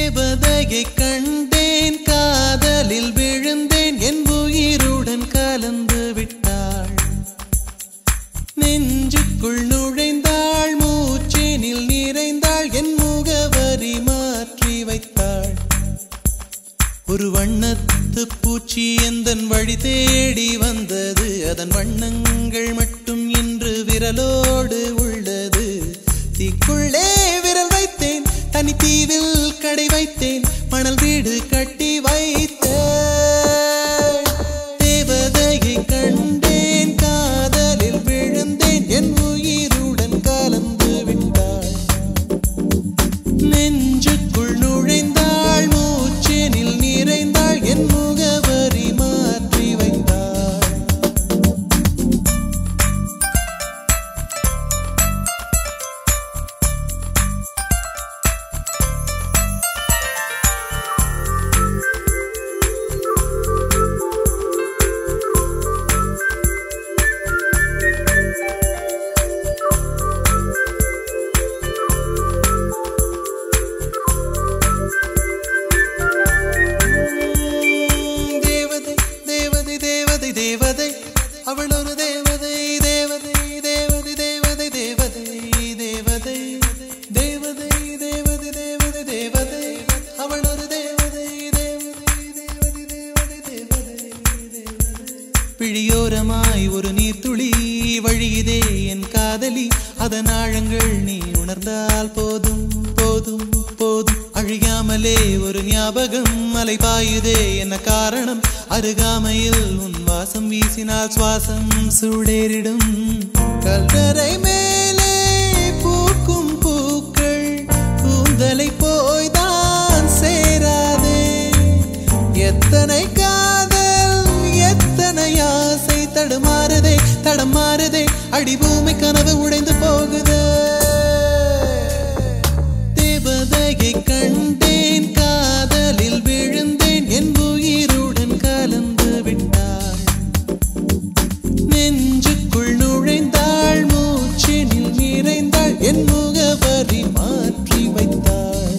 தேவதையை கண்டேன், காதலில் விழுந்தேன், என் உயிருடன் கலந்து விட்டாள். நெஞ்சுக்குள் நுழைந்தாள், மூச்சேனில் நிறைந்தாள், என் முகவரி மாற்றி வைத்தாள். ஒரு வண்ணத்து பூச்சி எந்தன் வழி தேடி வந்தது, அதன் வண்ணங்கள் மட்டும் இன்று விரலோடு உள்ளது. தீக்குள்ளே விரல் வைத்தேன், தனி தீவில் கடை வைத்தேன், மணல் வீடு கட்டி வைத்தேன். தேவதையை கண்டேன், காதலில் விழுந்தேன், என் உயிருடன் கலந்து விட்டாள். நெஞ்சுக்குள் நுழைந்தாள், மூச்சேனில் நிறைந்தாள், என் முகவரி மாற்றி வைத்தாள். தேவதை அவள் ஒரு தேவதை, தேவதை தேவதை தேவதை தேவதை தேவதை தேவதை தேவதை தேவதை தேவதை அவள் ஒரு தேவதை, தேவதை தேவதை தேவதை தேவதை. பிழியோரமாய் ஒரு நீர்த்துளி வழியுதே என் காதலி, அதன் ஆழங்கள் நீ உணர்ந்தால் போதும் போதும் போதும். அழியாமலே ஒரு ஞாபகம் அலை பாயுதே, என்ன காரணம்? அருகாமையில் உன் வாசம் வீசினால் சுவாசம் சூடேறிடும். கல்லறை மேலே பூக்கும் பூக்கள் கூந்தலை போய்தான் சேராதே. எத்தனை காதல் எத்தனை ஆசை தடுமாறுதே தடமாறுதே, அடிபூமி கனவு உடைந்து போகுதே. தேவதையை கண்டேன், காதலில் விழுந்தேன், என் உயிருடன் கலந்து விட்டாள். நெஞ்சுக்குள் நுழைந்தாள், மூச்சினில் நிறைந்தாள், என் முகவரி மாற்றி வைத்தாள்.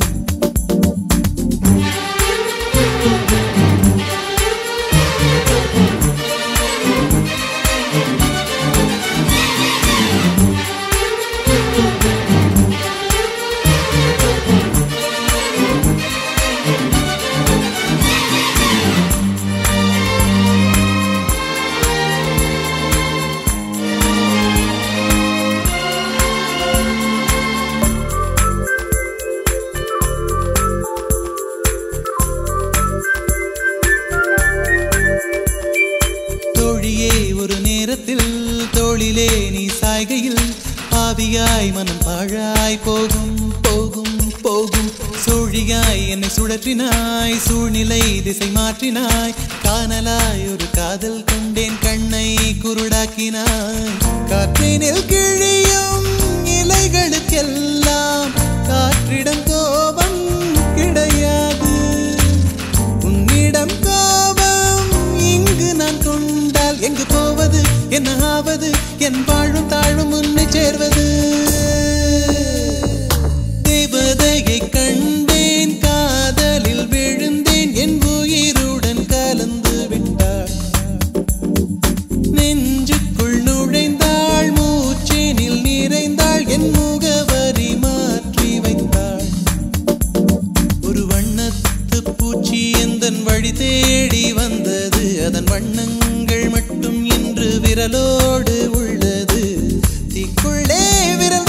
ஒரு நேரத்தில் தோளிலே நீ சாய்கையில் பாவியாய் மனம் பாழாய் போகும் போகும் போகும். சூழியாய் என்னை சுழற்றினாய், சூழ்நிலை திசை மாற்றினாய், காணலாய் ஒரு காதல் கொண்டேன், கண்ணை குருடாக்கினாய். காற்றினில் கிழியும் இலைகளுக்கெல்லாம் காற்றிடம் கோபம் கிடையாது. உன்னிடம் கோபம் இங்கு நான் கொண்டால் எங்கு போவது, என்ன ஆவது, என் வாழும் தாழும் உன்னை சேர்வது. தேவதையை கண்டேன், காதலில் விழுந்தேன், என் உயிருடன் கலந்து விட்டாள். நெஞ்சுக்குள் நுழைந்தாள், மூச்சேனில் நிறைந்தாள், என் முகவரி மாற்றி வைத்தாள். ஒரு வண்ணத்து பூச்சி எந்தன் வழி தேடி வந்தது, அதன் வண்ணங்கள் மட்டும் இன்று விரலோடு உள்ளது. தீக்குள்ளே விரல்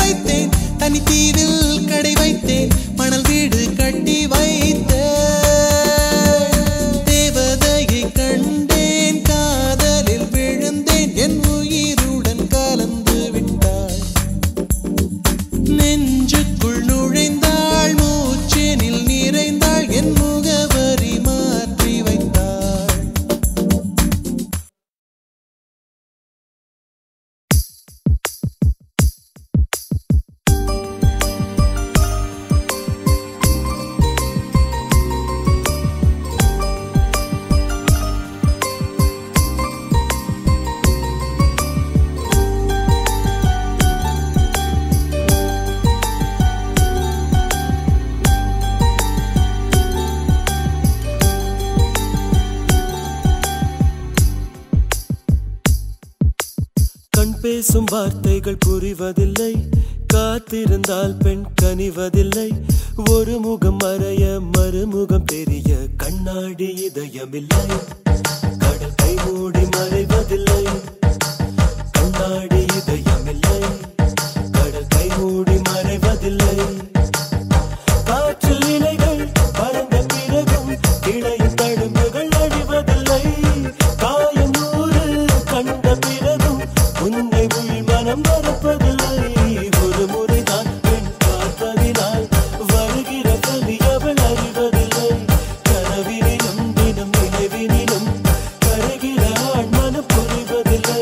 பேசும் வார்த்தைகள் புரிவதில்லை, காத்திருந்தால் பெண் கனிவதில்லை. ஒரு முகம் மறைய மறுமுகம் தெரிய கண்ணாடி இதயமில்லை. கடல் கை மூடி மறைவதில்லை, கண்ணாடி இதயமில்லை. கடல் கை மூடி மறைவதில்லை. காற்றில் இலைகள் பறந்த பிறகும் இளையும் தழும்புகள் அழிவதில்லை. காயம் நூறு கண்ட பிறகும் உன்னை உள் மனம் மறப்பதில்லை. ஒரு முறைதான் பெண் பார்ப்பதினால் வருகிற கவி அவள் அறிவதில்லை. கனவினிலும் தினம் நினைவினிலும் கருகிற ஆண் மனம் புரிவதில்லை.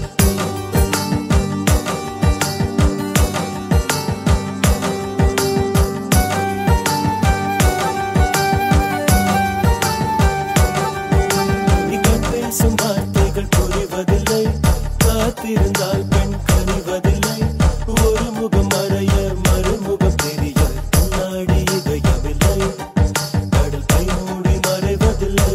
பேசும் வார்த்தைகள் புரிவதில்லை, காத்திருந்தால் பெண் கனிவதில்லை. ஒரு முகம் மறைய மறுமுகம் தெரிய கண்ணாடி இதயமில்லை. கடல் கை மூடி மறைவதில்லை.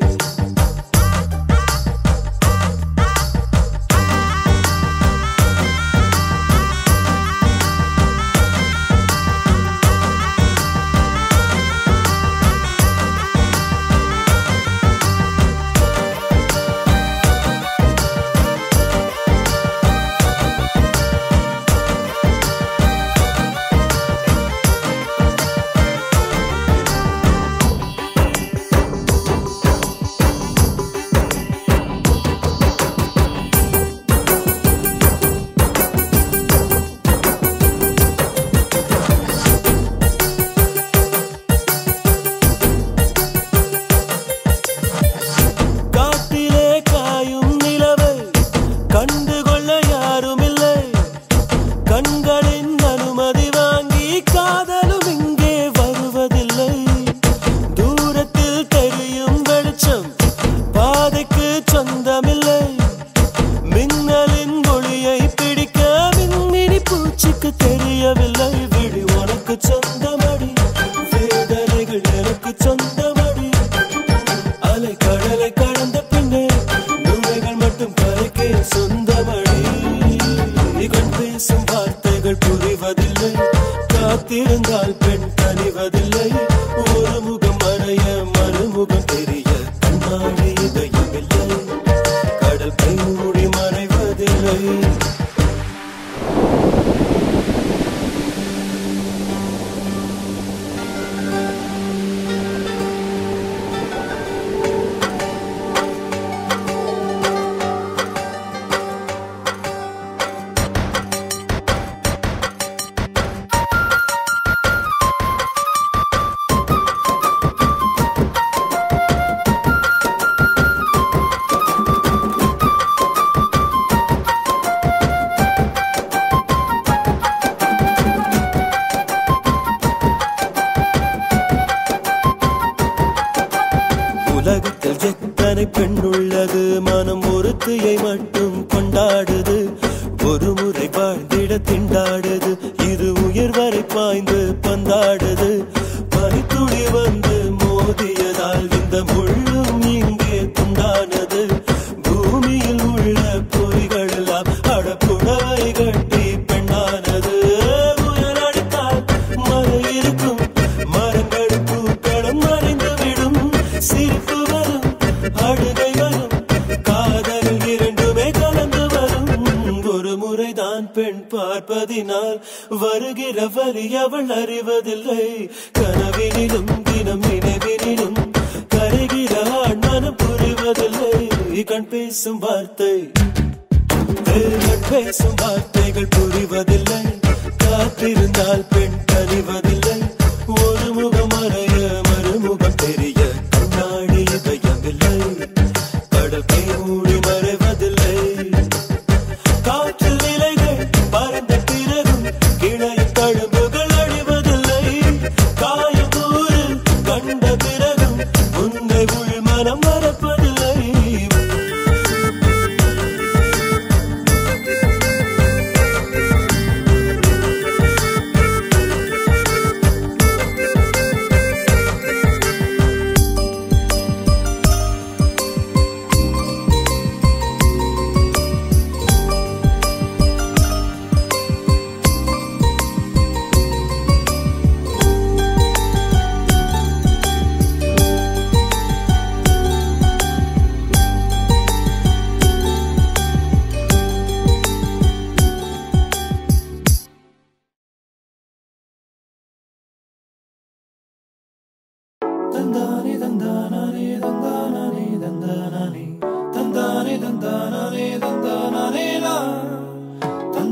கண்டுகொள்ள யாருமில்லை, கண்களின் அனுமதி வாங்கி காதலும் இங்கே வருவதில்லை. தூரத்தில் தெரியும் வெளிச்சம் பாதைக்கு சொந்தமில்லை. மின்னலின் ஒளியை பிடிக்க மின்மினி பூச்சிக்கு தெரியவில்லை. விழி உனக்கு சொந்தமடி, வேதனைகள் எனக்கு சொந்தமடி. அலை கடலை கடந்த பின்னே நுரைகள் மட்டும் கரைக்கே சொந்தமடி. கண் பேசும் வார்த்தைகள் புரிவதில்லை, காத்திருந்தால் பெண் கனிவதில்லை. ஒரு முகம் மறைய மறுமுகம் தெரிய கண்ணாடி இதயமில்லை. கடல் கை மூடி மறைவதில்லை. உலகத்தில் எத்தனை பெண் உள்ளது, மனம் ஒருத்தியை மட்டும் கொண்டாடுது. ஒரு முறை வாழ்ந்திட திண்டாடுது, இது உயிர் வரை பாய்ந்து பந்தாடுது. பனித்துளி வந்து மோதியதால் இந்த முள்ளும் இங்கே துண்டானது. பூமியில் உள்ள பொறிகள் எல்லாம் அடப்புடவை கட்டி பெண்ணானது. புயல் அடித்தால் மழை இருக்கும், மரங்கள் பூக்களும் மறைந்துவிடும். சிரிப்பு வரும், அழுகை வரும், காதல் இரண்டுமே கலந்து வரும். ஒரு முறைதான் பெண் பார்ப்பதினால் வருகிற வலி அவள் அறிவதில்லை. கனவினிலும் தினம் நினைவினிலும் கரைகிற ஆண் மனம் புரிவதில்லை. கண் பேசும் வார்த்தை, கண் பேசும் வார்த்தைகள் புரிவதில்லை, காத்திருந்தால் பெண் கனிவதில்லை. ஒரு முகம் மறைய மறுமுகம் தெரிய கண்ணாடி இதயமில்லை. கடல் கை மூடி மறைவதில்லை. காற்றில் இலைகள் பறந்த பிறகும் இளையும் தழும்புகள் அழிவதில்லை. காயம் நூறு கண்ட பிறகும் உன்னை உள் மனம் மறப்பதில்லை.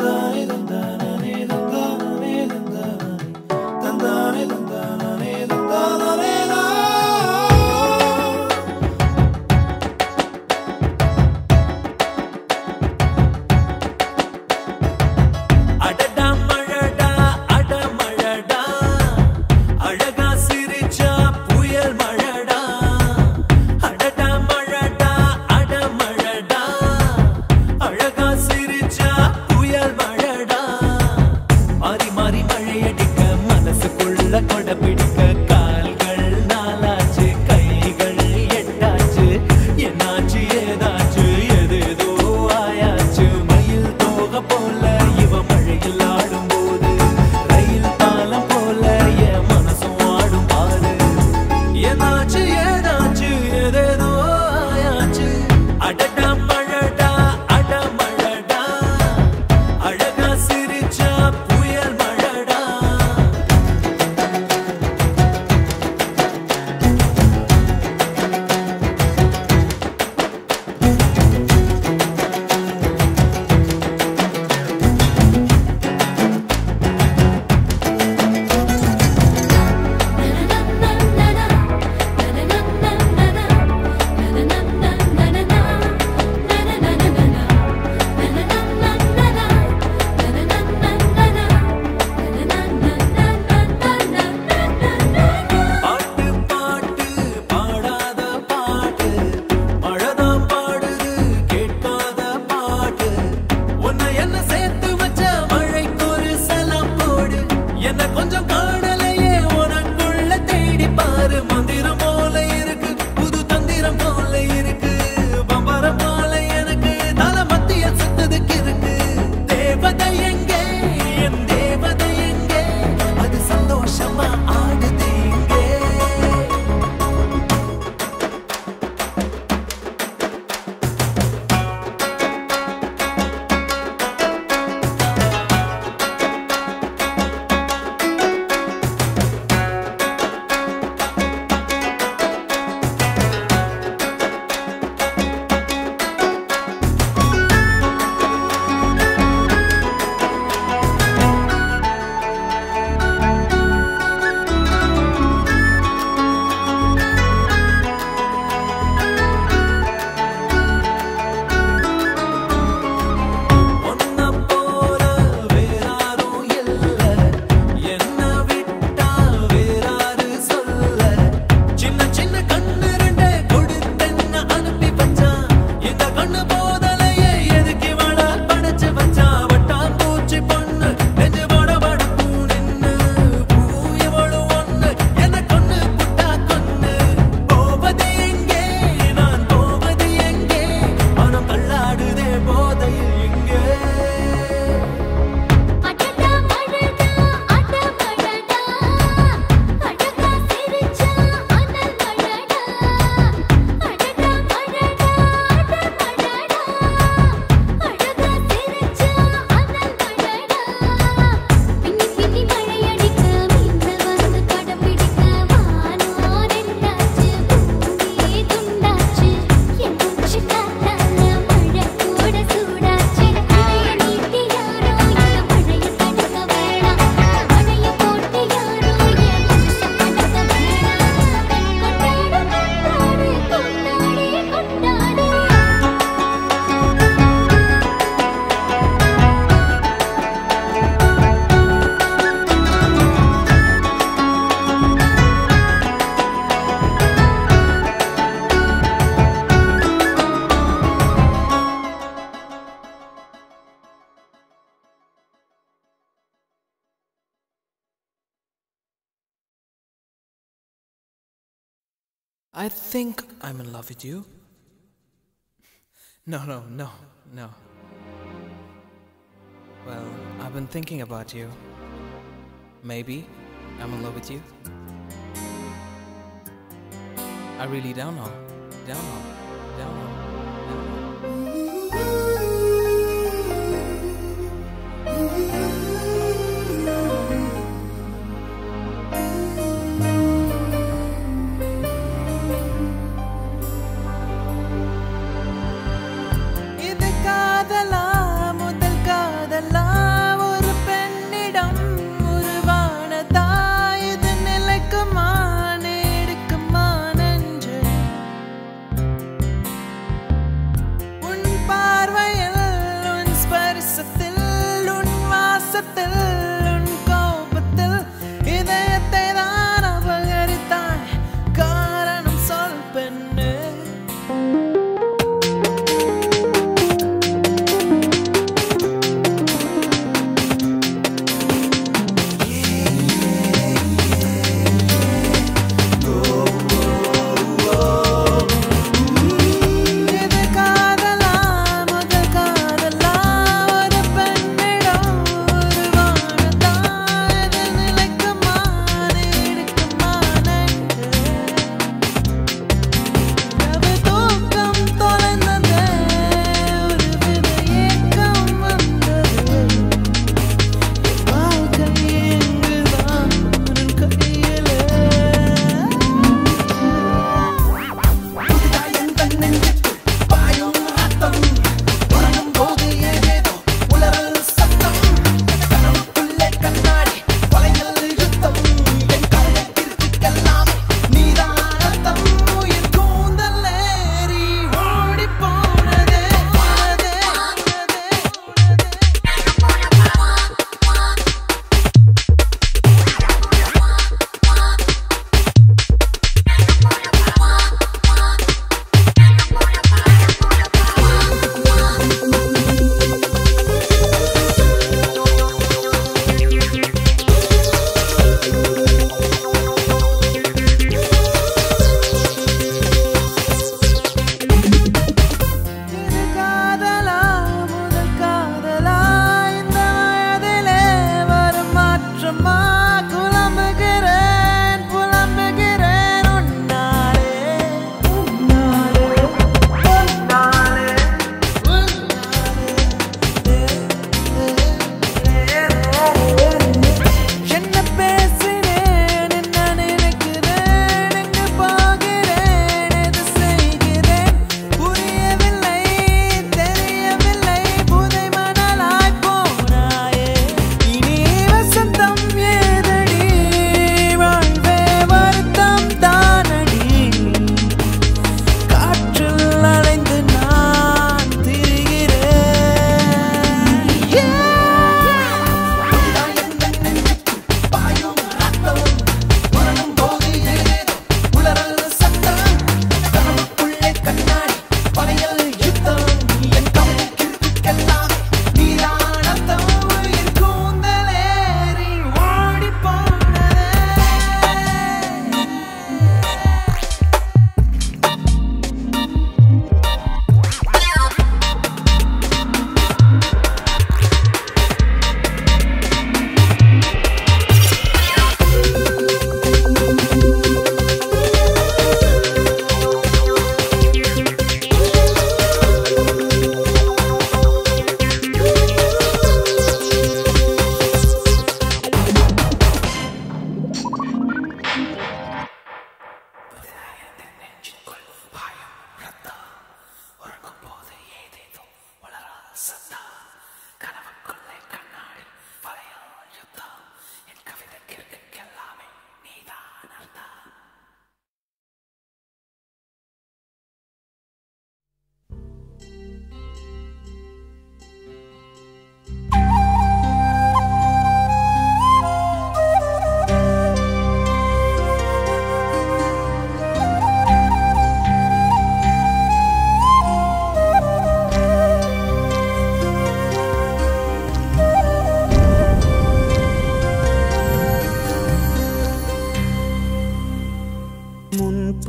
I think I'm in love with you. No. Well, I've been thinking about you. Maybe I'm in love with you. I really don't know. Don't know. இது காதலா முதல் காதலா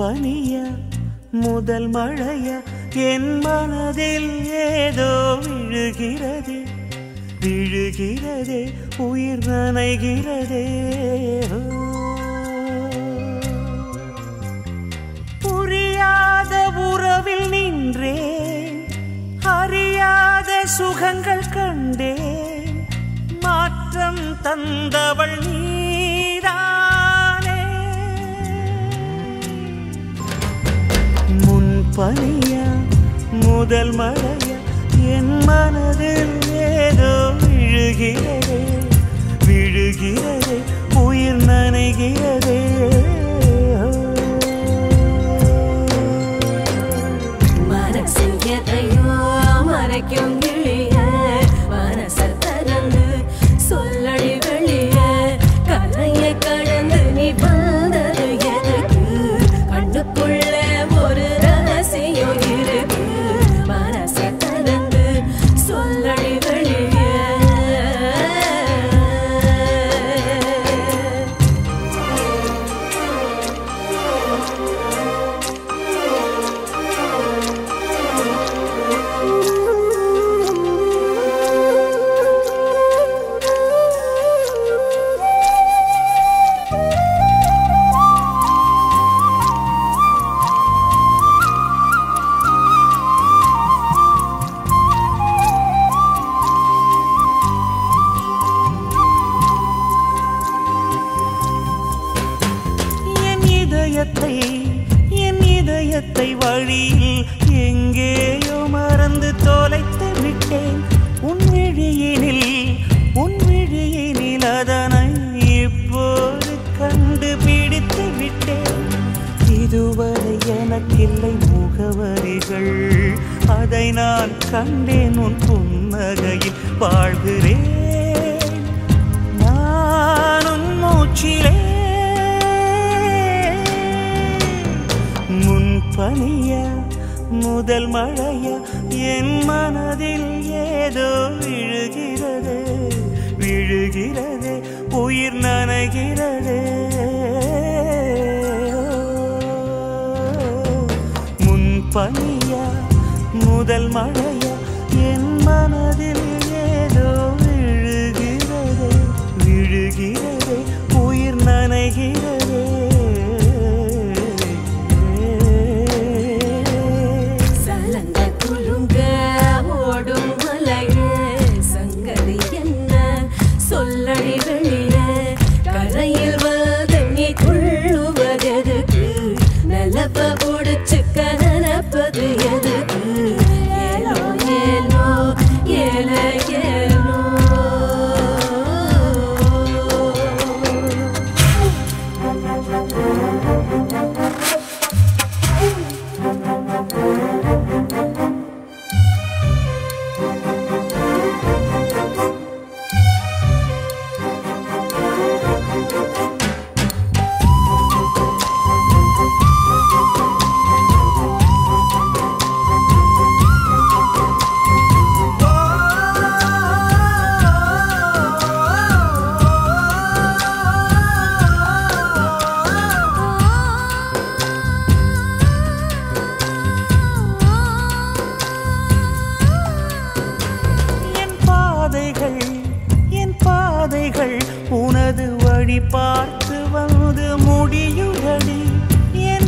பனியா முதல் மழையா என் மனதில் ஏதோ விழுகிறதே விழுகிறதே உயிர் நனைகிறதே புரியாத உறவில் நின்றேன் அறியாத சுகங்கள் கண்டேன் மாற்றம் தந்தவள் நீதானே முன் பனியா முதல் மழையா என் மனதில் ஏதோ விழுகிறதே விழுகிறதே உயிர் நனைகிறதே மனசில் எதையோ மறைக்கும் கிளிய மனசை திறந்து சொல்லடி வெளிய கரையை கடந்து நீ வந்தது எதுக்கு கண்ணுக்குள்ள ஒரு ரகசியம் இருக்கு மனசை திறந்து சொல்லடி வெளிய என் இதயத்தை வழியில் எங்கேயோ மறந்து தொலைத்து விட்டேன் உன் விழியினில் அதனை இப்போது கண்டுபிடித்து விட்டேன் இதுவரை எனக்கில்லை முகவரிகள் அதை நான் கண்டேன் உன் புன்னகையில் வாழ்கிறேன் நான் உன் மூச்சிலே பனியா முதல் மழையா என் மனதில் ஏதோ விழுகிறது விழுகிறது உயிர் நனைகிறது முன் பனியா முதல் மழையா என் மனதில் ஏதோ விழுகிறது விழுகிறது உயிர் நனைகிறது சொல்லடி வெளிய கரையில் வந்து நீ துள்ளுவதெதுக்கு நிலப்ப முடிச்சுக்க நினைப்பது எதுக்கு ஏலோ ஏலோ ஏல ஏலோ உனது வழி பார்த்து வந்து முடியுதடி என்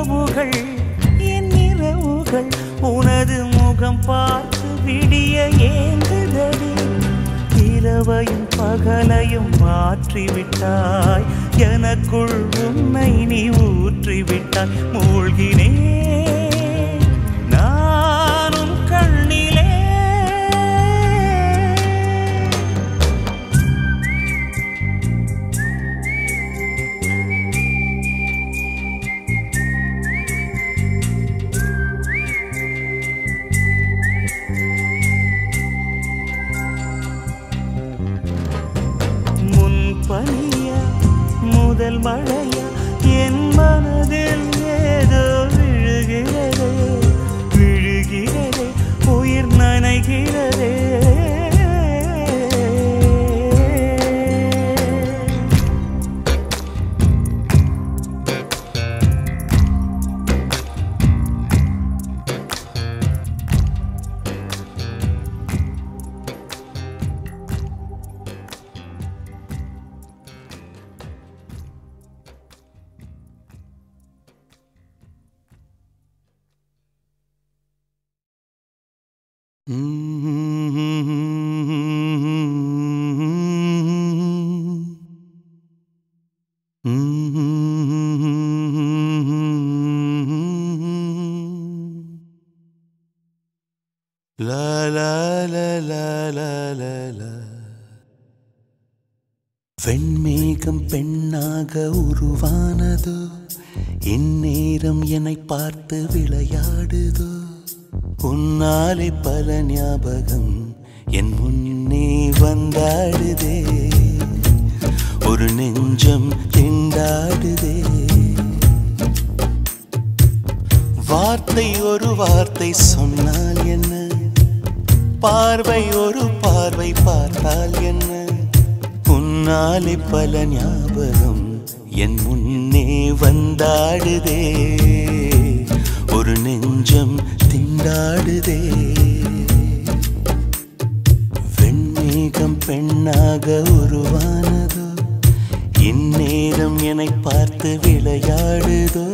இரவுகள் உனது முகம் பார்த்து விடிய ஏங்குதடி இரவையும் பகலையும் மாற்றிவிட்டாய் எனக்குள் உன்னை நீ ஊற்றிவிட்டாய் மூழ்கினேன் நானும் கண்ணிலே பனியா முதல் மழையா என் மனதில் ஏதோ விழுகிறதே விழுகிறதே உயிர் நனைகிறதே La la la la la la la. வெண்மேகம் பெண்ணாக உருவானதோ, இந்நேரம் என்னை பார்த்து விளையாடுதோ. உன்னாலே பல ஞாபகம் என் முன்னே வந்தாடுதே, ஒரு நெஞ்சம் திண்டாடுதே. வார்த்தை ஒரு வார்த்தை சொன்னால் என்ன, பார்வை ஒரு பார்வை பார்த்தால் என்ன. உன்னாலே பல ஞாபகம் என் முன்னே வந்தாடுதே, ஒரு நெஞ்சம் திண்டாடுதே. வெண்மேகம் பெண்ணாக உருவானதோ, இந்நேரம் என்னை பார்த்து விளையாடுதோ.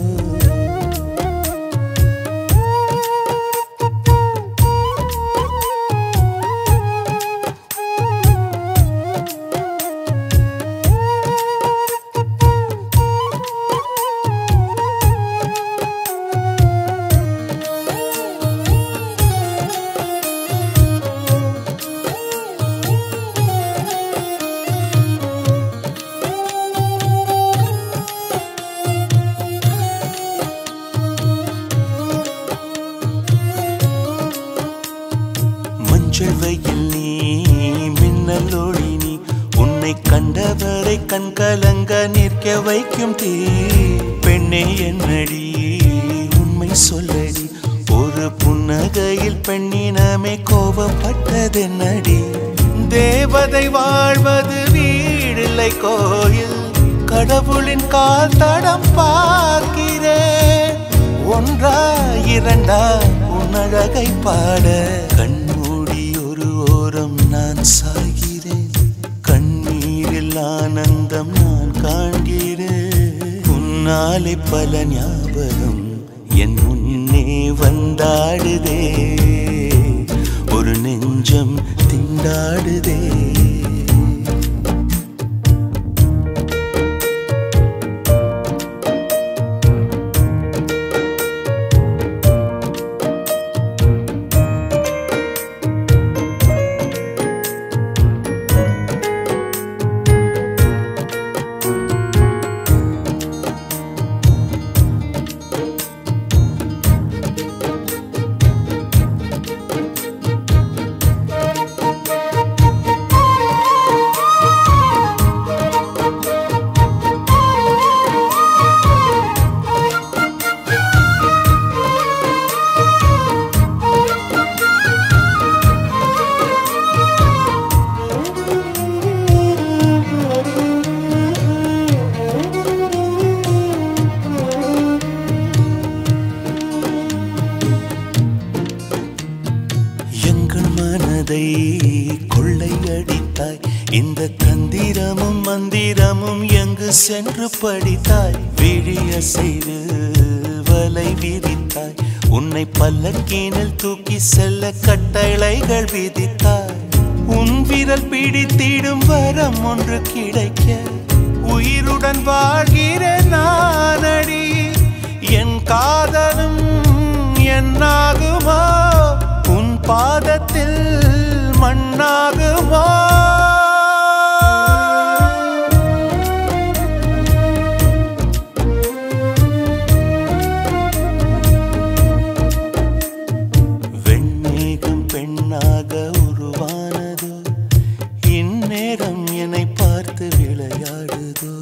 வெயில் நீ மின்னல் ஒளி நீ, உன்னை கண்டவரை கண்கலங்க நிற்க வைக்கும் தீ. பெண்ணே என்னடி உண்மை சொல்லடி, ஒரு புன்னகையில் பெண்ணினமே கோபப்பட்டதென்னடி. தேவதை வாழ்வது வீடில்லை கோயில், கடவுளின் கால் தடம் பார்க்கிறேன். ஒன்றா இரண்டா உன் அழகை பாட, கண்மூடி ஒரு ஓரம் நான் சாகிறேன். கண்ணீரில் ஆனந்தம் நான் காண்கிறேன். உன்னாலே பல ஞாபகம் என் முன்னே வந்தாடுதே, ஒரு நெஞ்சம் திண்டாடுதே. கொள்ளையடித்தாய், இந்த தந்திரமும் மந்திரமும் எங்கு சென்று படித்தாய். விழிய செய்து வலை விதித்தாய், உன்னை பல்லக்கீனில் தூக்கி செல்ல கட்டளைகள் விதித்தாய். உன் விரல் பிடித்திடும் வரம் ஒன்று கிடைக்க, உயிருடன் வாழ்கிற நானடி. என் காதலும் என்னாகுமா, உன் பாதத்தில் மண்ணாகுமா. வெண்மேகம் பெண்ணாக உருவானதோ, இந்நேரம் என்னை பார்த்து விளையாடுதோ.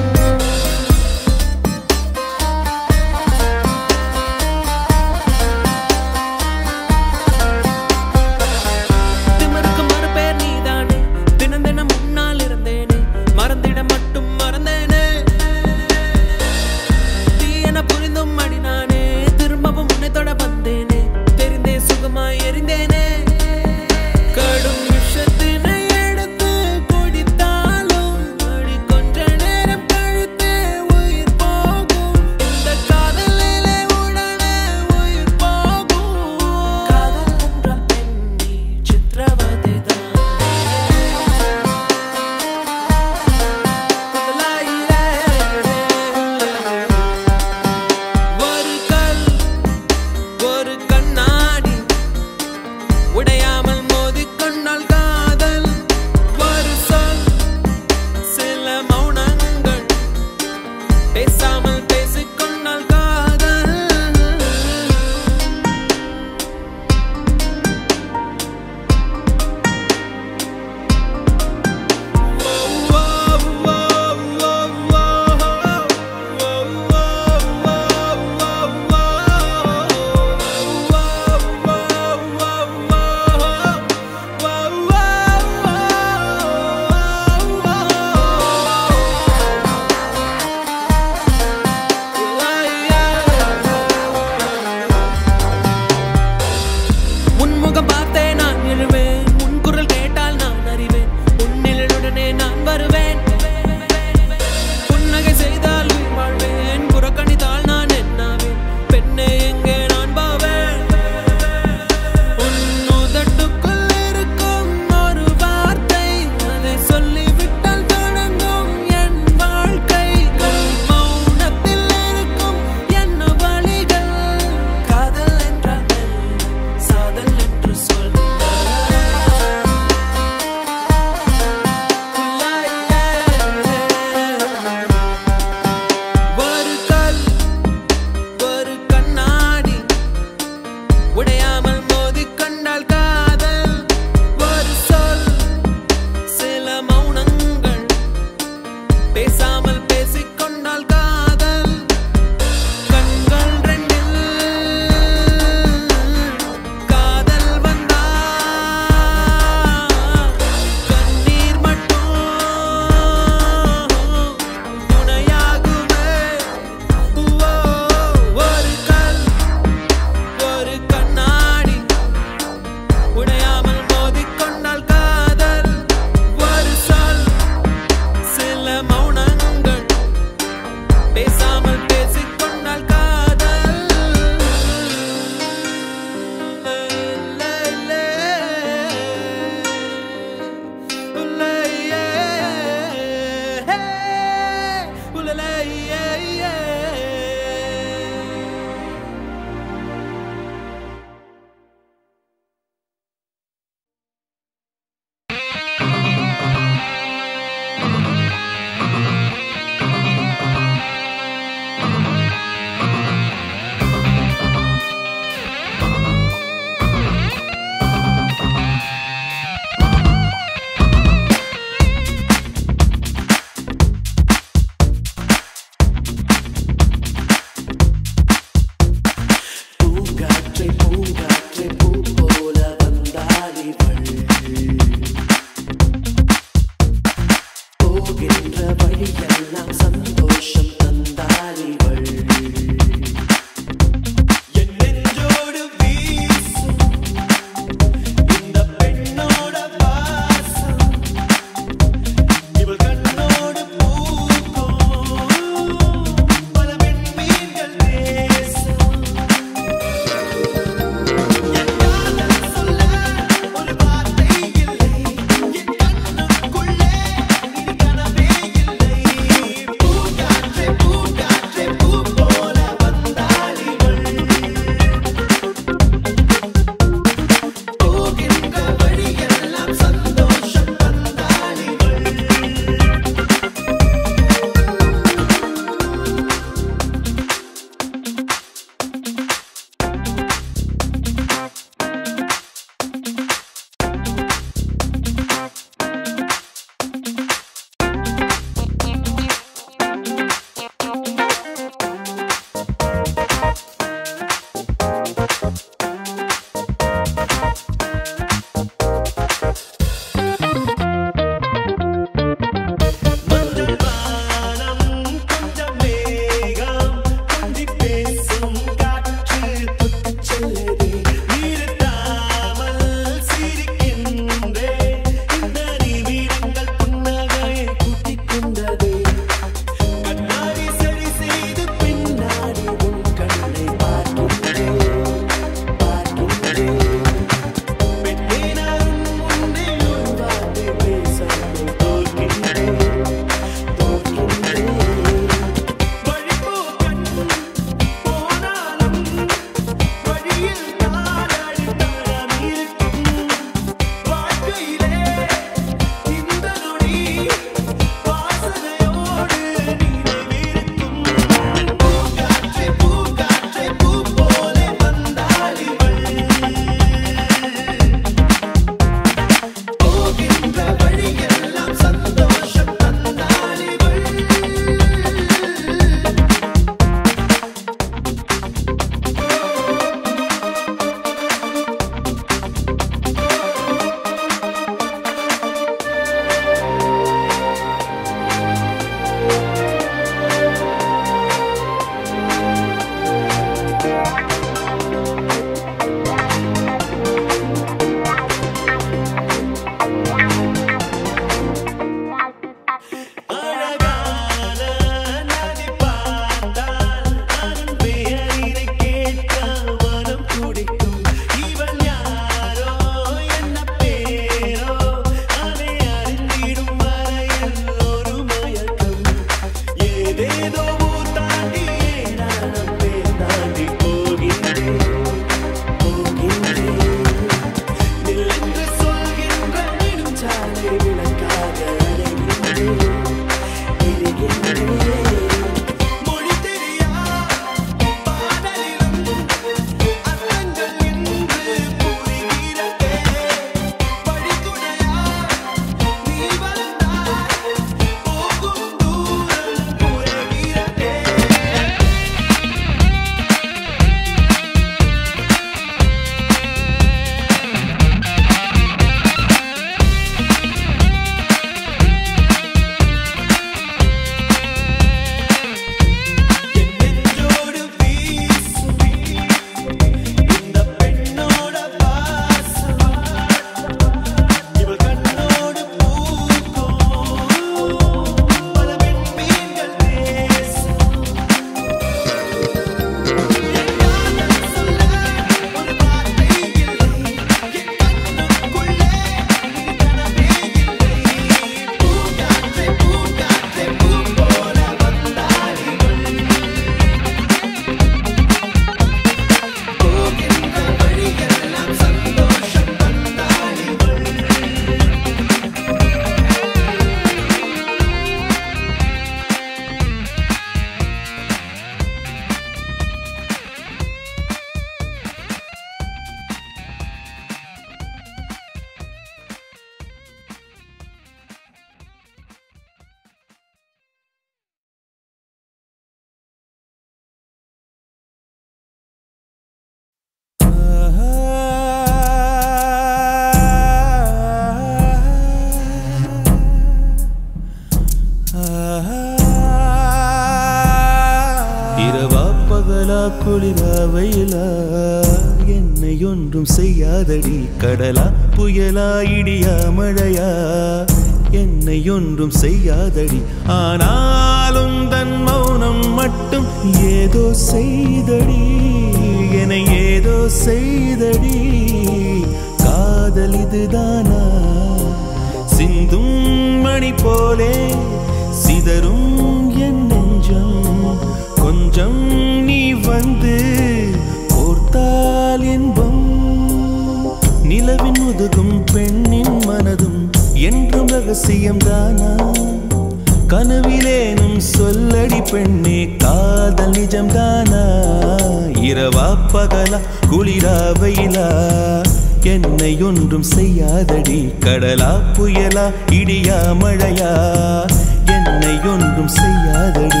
குளிரா வெயிலா என்னை ஒன்றும் செய்யாதடி கடலா புயலா இடியா மழையா என்னை ஒன்றும் செய்யாதடி ஆனாலும் தன் மௌனம் மட்டும் ஏதோ செய்தடி என்னை ஏதோ செய்தடி காதல் இதுதானா சிந்தும் மணி போலே சிதறும் என் நெஞ்சம் கொஞ்சம் நீ வந்து கோர்த்தால் இன்பம் நிலவின் முதுகும் பெண்ணின் மனதும் என்றும் ரகசியம் தானா கனவிலேனும் சொல்லடி பெண்ணே காதல் நிஜம் தானா இரவா பகலா குளிரா வெயிலா என்னை ஒன்றும் செய்யாதடி கடலா புயலா இடியா மழையா என்னை ஒன்றும் செய்யாதடி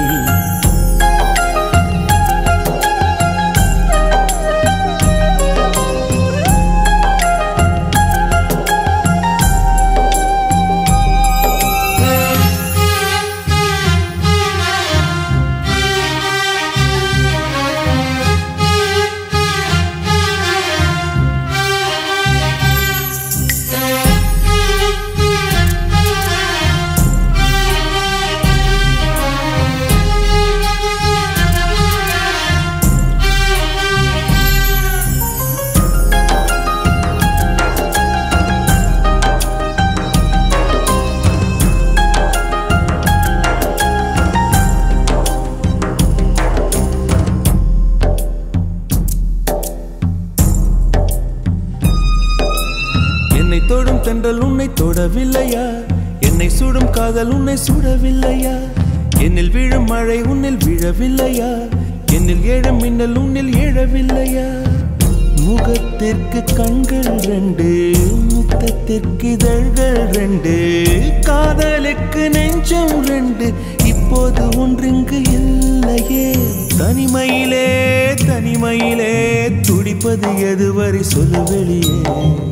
தென்றல் உன்னை தொடவில்லையா என்னை சுடும் காதல் உன்னை சுடவில்லையா என்னில் விழும் மழை உன்னில் விழவில்லையா என்னில் ஏழும் மின்னல் உன்னில் எழவில்லையா முகத்திற்கு கண்கள் ரெண்டு முத்தத்திற்கு இதழ்கள் ரெண்டு காதலுக்கு நெஞ்சம் ரெண்டு இப்போது ஒன்றிங்கு இல்லையே தனிமையிலே தனிமையிலே துடிப்பது எதுவரை சொல்லு வெளியே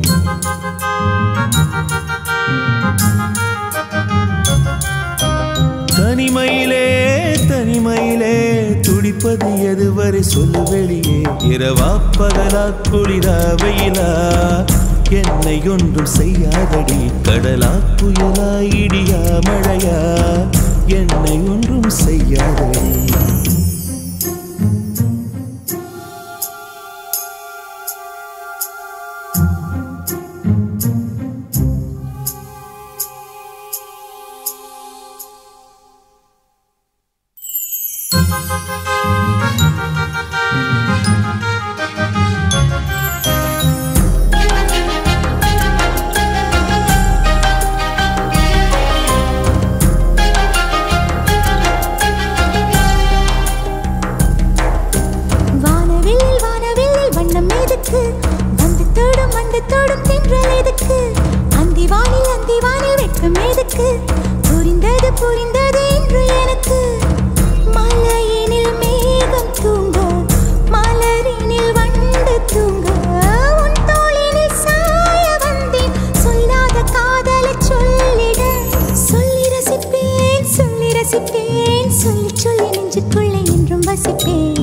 தனிமையிலே தனிமையிலே துடிப்பது எதுவரை சொல்லு வெளியே இரவா பகலா குளிரா வெயிலா என்னை ஒன்றும் செய்யாதடி கடலா புயலா இடியா மழையா என்னை ஒன்றும் செய்யாதடி புரிந்தது என்று எனக்கு மலையினில் மேகம் தூங்க மலரினில் வண்டு தூங்க உன் தோளினில் சாய வந்தேன் சொல்லாத காதலை சொல்லிட சொல்லி ரசிப்பேன் சொல்லி ரசிப்பேன் சொல்லி சொல்லி நெஞ்சுக்குள்ளே என்றும் வசிப்பேன்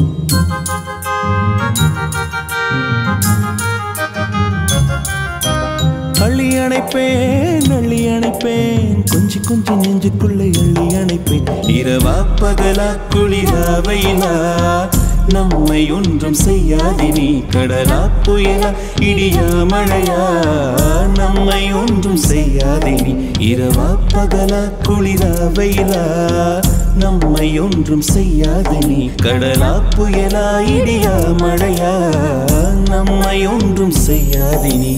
அள்ளி அணைப்பேன் கொஞ்சி கொஞ்சி நெஞ்சுக்குள்ளே அள்ளி அணைப்பேன் இரவா பகலா குளிரா வெயிலா நம்மை ஒன்றும் செய்யாதே நீ கடலா புயலா இடியா மழையா நம்மை ஒன்றும் செய்யாதே நீ இரவா பகலா குளிரா வெயிலா நம்மை ஒன்றும் செய்யாதே நீ கடலா புயலா இடியா மழையா நம்மை ஒன்றும் செய்யாதே நீ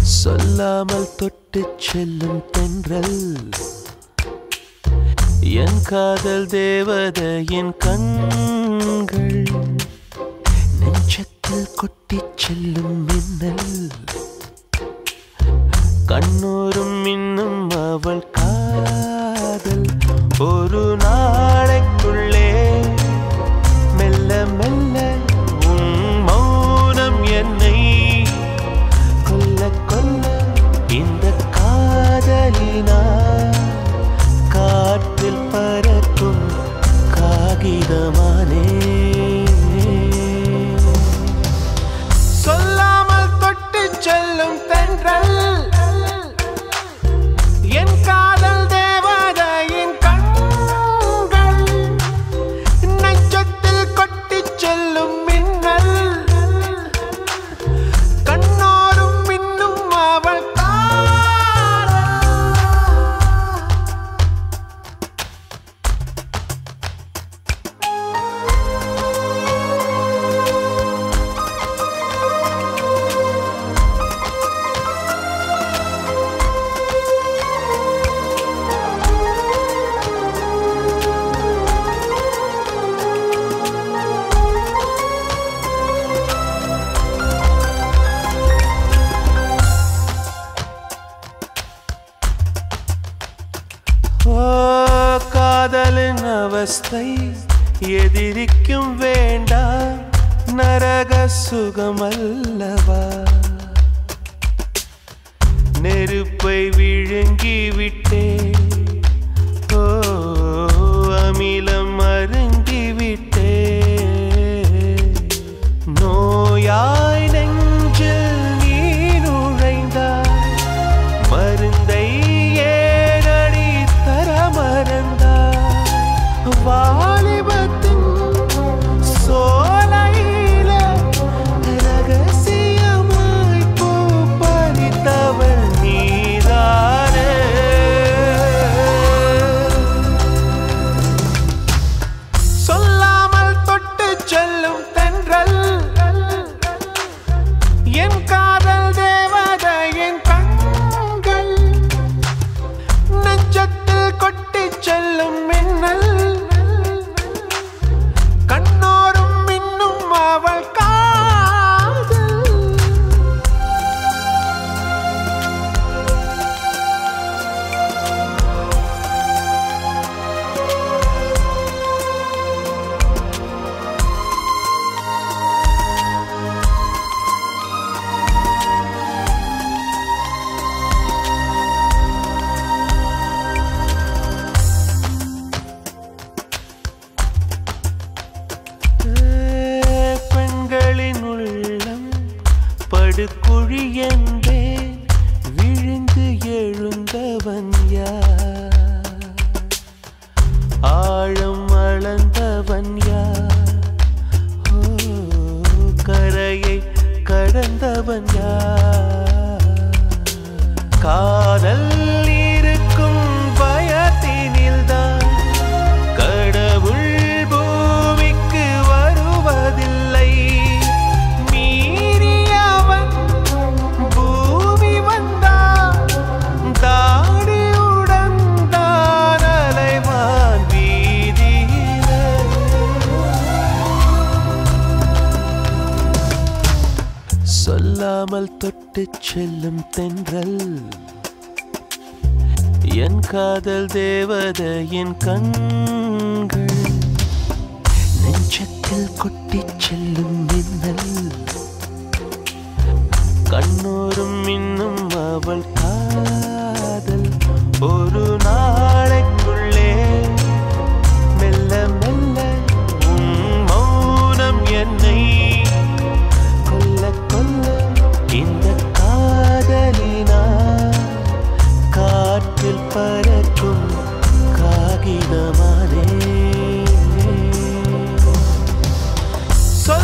சொல்லாமல் தொட்டு செல்லும் தென்றல் என் காதல் தேவதையின் கண்கள் நெஞ்சத்தில் கொட்டிச் செல்லும் மின்னல் கண்ணூரும் இன்னும் அவள் காதல் ஒரு நாளைக்குள்ளே மெல்ல மெல்ல உன் மௌனம் என்னை கொல்ல கொல்ல இந்த காதலினால் காற்றில் பறக்கும் காகிதமானே சொல்லாமல் தொட்டு செல்லும் தென்றல் என் காதல் தேவதையின் கண்கள் நெஞ்சத்தில் கொட்டிச் செல்லும் மின்னல் கண்ணோரும் மின்னும் அவள் காதலின் அவஸ்தை எதிரிக்கும் வேண்டாம் நரக சுகமல்லவா நெருப்பை விழுங்கி விட்டே ஓ அமிலம் அருங்கி விட்டே நோயாய் நெஞ்சில் நீ நுழைந்தாய் மருந்தை வாலிபத்தின் சோலையில ரகசியமாய் பூ பறித்தவள் நீதானே சொல்லாமல் தொட்டு செல்லும் தென்றல் என் காதல் தேவதையின் கண்கள் நெஞ்சத்தில் கொட்டிச் செல்லும் மின்னல் கண்ணோரும் மின்னும் அவள் காதல் படுகுழி என்பேன் விழுந்து எழுந்தவன் யார் ஆழம் அளந்தவன் யார் ஓ கரையை கடந்தவன் யார் காதல் இருக்கும் பயத்தினில்தான் கடவுள் பூமிக்கு வருவதில்லை சொல்லாமல் தொட்டு செல்லும் தென்றல் என் காதல் தேவதையின் கண்கள் நெஞ்சத்தில் கொட்டிச் செல்லும் மின்னல் கண்ணோரும் இன்னும் அவள் காதல் ஒரு நாளைக்குள்ளே மெல்ல மெல்ல உன் மௌனம் என்னை இந்த காதலினால் காற்றில் பறக்கும் காகிதமானே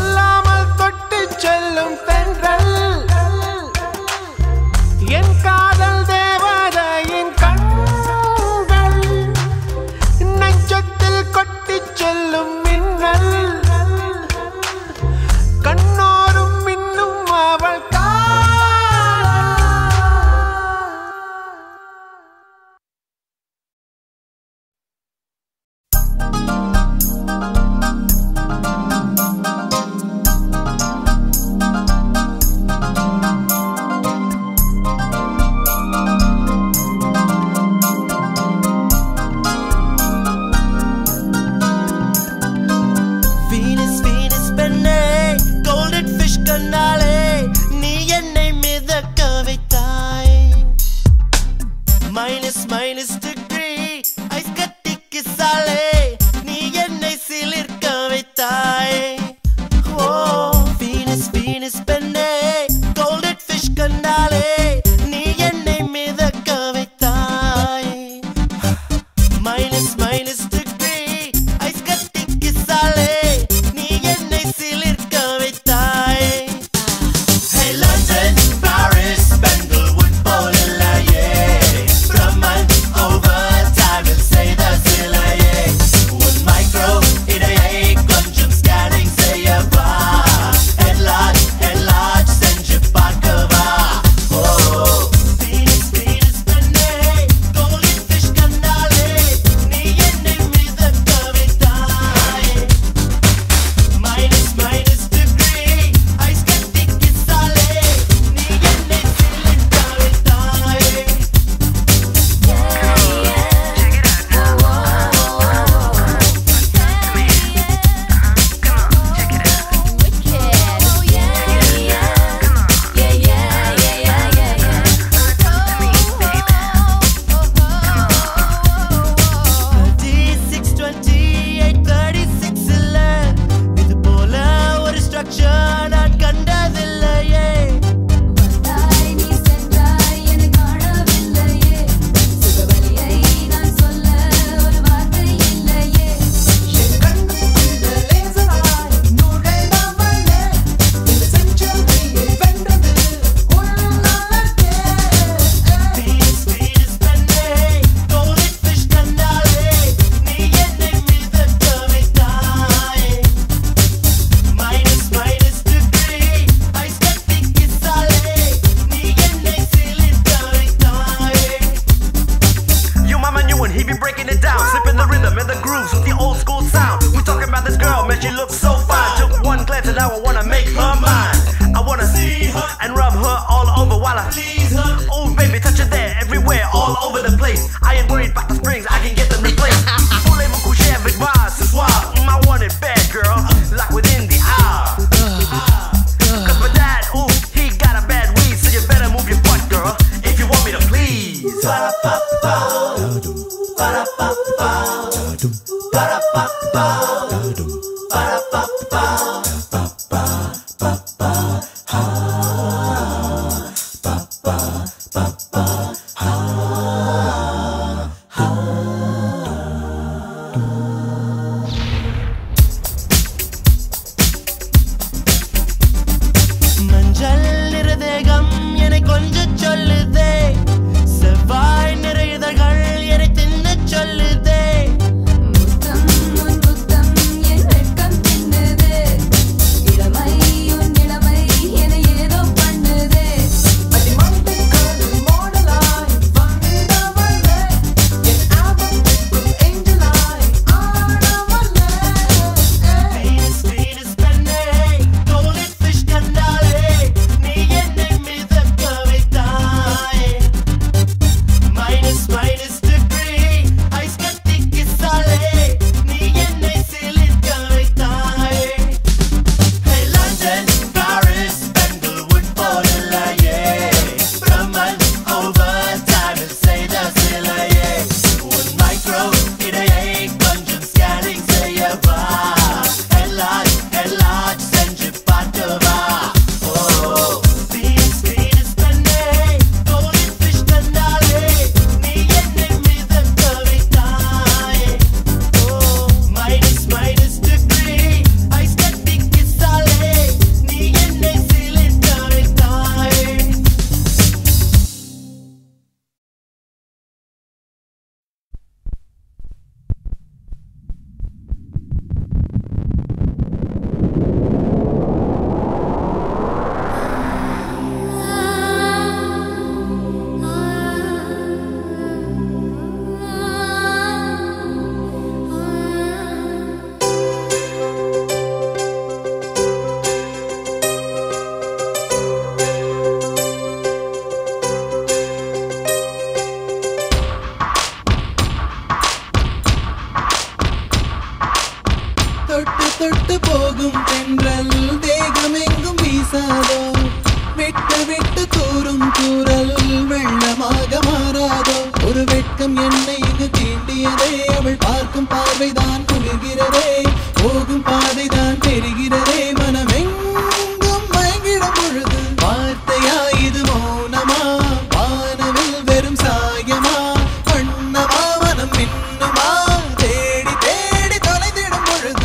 சொல்லாமல் தொட்டு செல்லும் தென்றல் என் காதல் place. I ain't worried about the springs, I can get them replaced. Voulez-vous coucher avec moi ce soir? I want it bad, girl, like within the hour. Cause my dad, ooh, he got a bad weed, so you better move your butt, girl, if you want me to please. மஞ்சள் நிறதேகம் என்னை கொஞ்சம் சொல்லுதே, செவ்வாய் நிற இதழ்கள் என்னை தின்ன சொல்லுதே. முத்தம் உன் முத்தம் என் வெட்கம் தின்னுதே, இளமை உன் இளமை என்னை ஏதோ பண்ணுதே. Venus, Venus கண்ணே, golden fish கண்டாலே, நீ என்னை மிதக்க வைத்தாயே. Minus, minus degree, ice கட்டி கிசாலே, நீ என்னை சிலிர்க்க வைத்தாயே. Hey London, Paris, Banglewood போடலையே, பிரம்மன் overtime இல் செய்த சிலையே. உன் micro இடையை கொஞ்சம் scanning செய்யவா, எல்லாச் செஞ்சு பார்க்கவா. Oh, Venus, Venus கண்ணே, golden fish கண்டாலே, நீ என்னை மிதக்க வைத்தாயே. Oh, minus, minus degree, ice கட்டி கிசாலே, நீ என்னை சிலிர்க்க வைத்தாயே. தொட்டு தொட்டு போகும் தென்றல் தேகமெங்கும் வீசாதோ, விட்டு விட்டு தூரும் தூரல் வெள்ளமாக மாறாதோ. ஒரு வெட்கம் என்னை இங்கு தீண்டியதே, அவள் பார்க்கும் பார்வைதான் குளிர்கிறதே, போகும் பாதைதான் தெரிகிறதே. மனமெங்கும் மயங்கிடும் பொழுது வார்த்தையா இது மௌனமா, வானவில் வெறும் சாயமா, வண்ணமா மனம் மின்னுமா, தேடி தேடி தொலைந்திடும் பொழுது.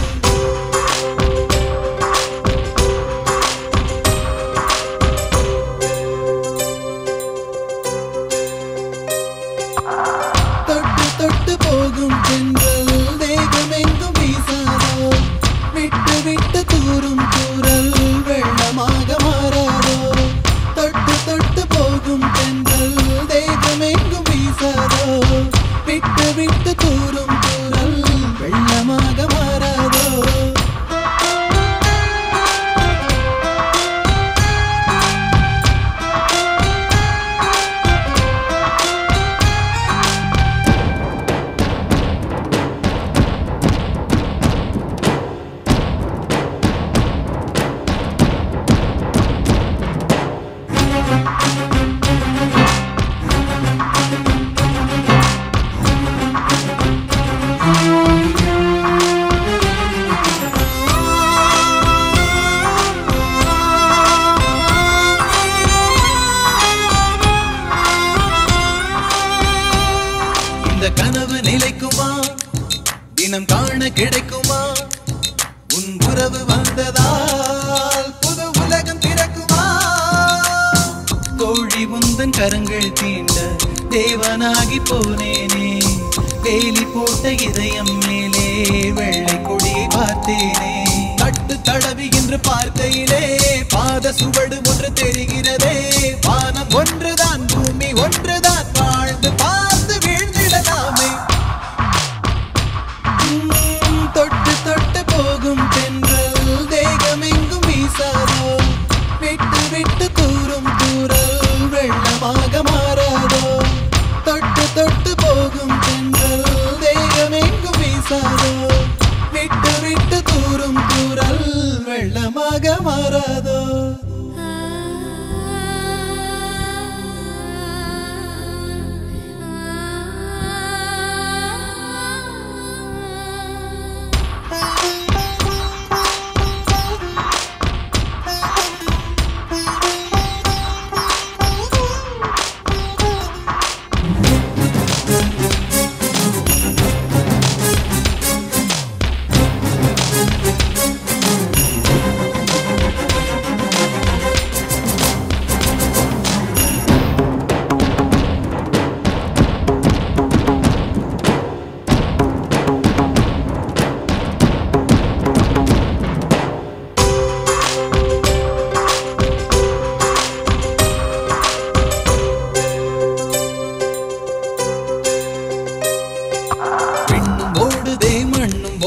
தொட்டு தொட்டு போகும் தென்றல் தேகமெங்கும் வீசாதோ, விட்டு விட்டு தூரும் தூரல் வெள்ளமாக மாறாதோ. தொட்டு தொட்டு போகும் தென்றல் தேகமெங்கும் வீசாதோ, விட்டு விட்டு தூரும் தூரல் வெள்ளமாக மாறாதோ. இந்த கனவு நிலைக்குமா, தினம் காண கிடைக்குமா, உன் உறவு வந்ததால் புது உலகம் பிறக்குமா. கோழி உந்தன் கரங்கள் தீண்ட தேவனாகி போனேனே, வேலி போட்ட இதயம் மேலே வெள்ளை கொடியை பார்த்தேனே. கட்டு தடவி என்று பார்க்கையிலே பாத சுவடு ஒன்று தெரிகிறதே. வானம் ஒன்றுதான், பூமி ஒன்றுதான், வாழ்ந்து பார்த்து வீழ்ந்திடலாமே. தொட்டு தொட்டு போகும் தென்றல் தேகமெங்கும் வீசாதோ, விட்டு விட்டு தூரும் தூரல் வெள்ளமாக மாறாதோ. தொட்டு தொட்டு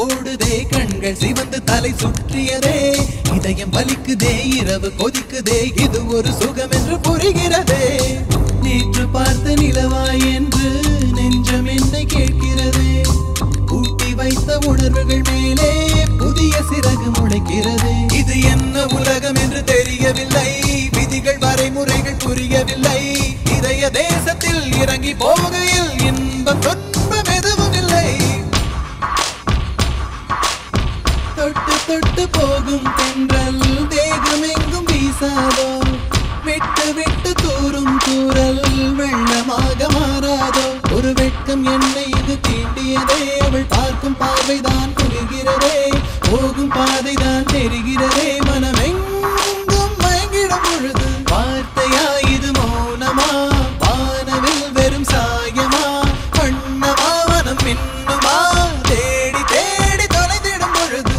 ஓடுதே கண்கள் சிவந்து தலை சுற்றியதே இதயம் வலிக்குதே இரவு கொதிக்குதே இது ஒரு சுகம் என்று புரிகிறதே நேற்று பார்த்த நிலவாய் என்று நெஞ்சம் என்னை கேட்கிறதே ஊட்டி வைத்த உணர்வுகள் மேலே புதிய சிறகு முளைக்கிறது இது என்ன உலகம் என்று தெரியவில்லை விதிகள் வரைமுறைகள் புரியவில்லை இதய தேசத்தில் இறங்கி போகையில் இன்பம் துன்பம் எதுவும் இல்லை தொட்டு தொட்டு போகும் தென்றல் தேகம் எங்கும் வீசாதோ விட்டு விட்டு தூரும் தூரல் வெள்ளமாக மாறாதோ ஒரு வெட்கம் என்னை இது தீண்டியதே அவள் பார்க்கும் பார்வைதான் குளிர்கிறதே போகும் பாதைதான் தெரிகிறதே மனமெங்கும் மயங்கிடும் பொழுது வார்த்தையா இது மௌனமா வானவில் வெறும் சாயமா வண்ணமா மனம் மின்னுமா தேடி தேடி தொலைந்திடும் பொழுது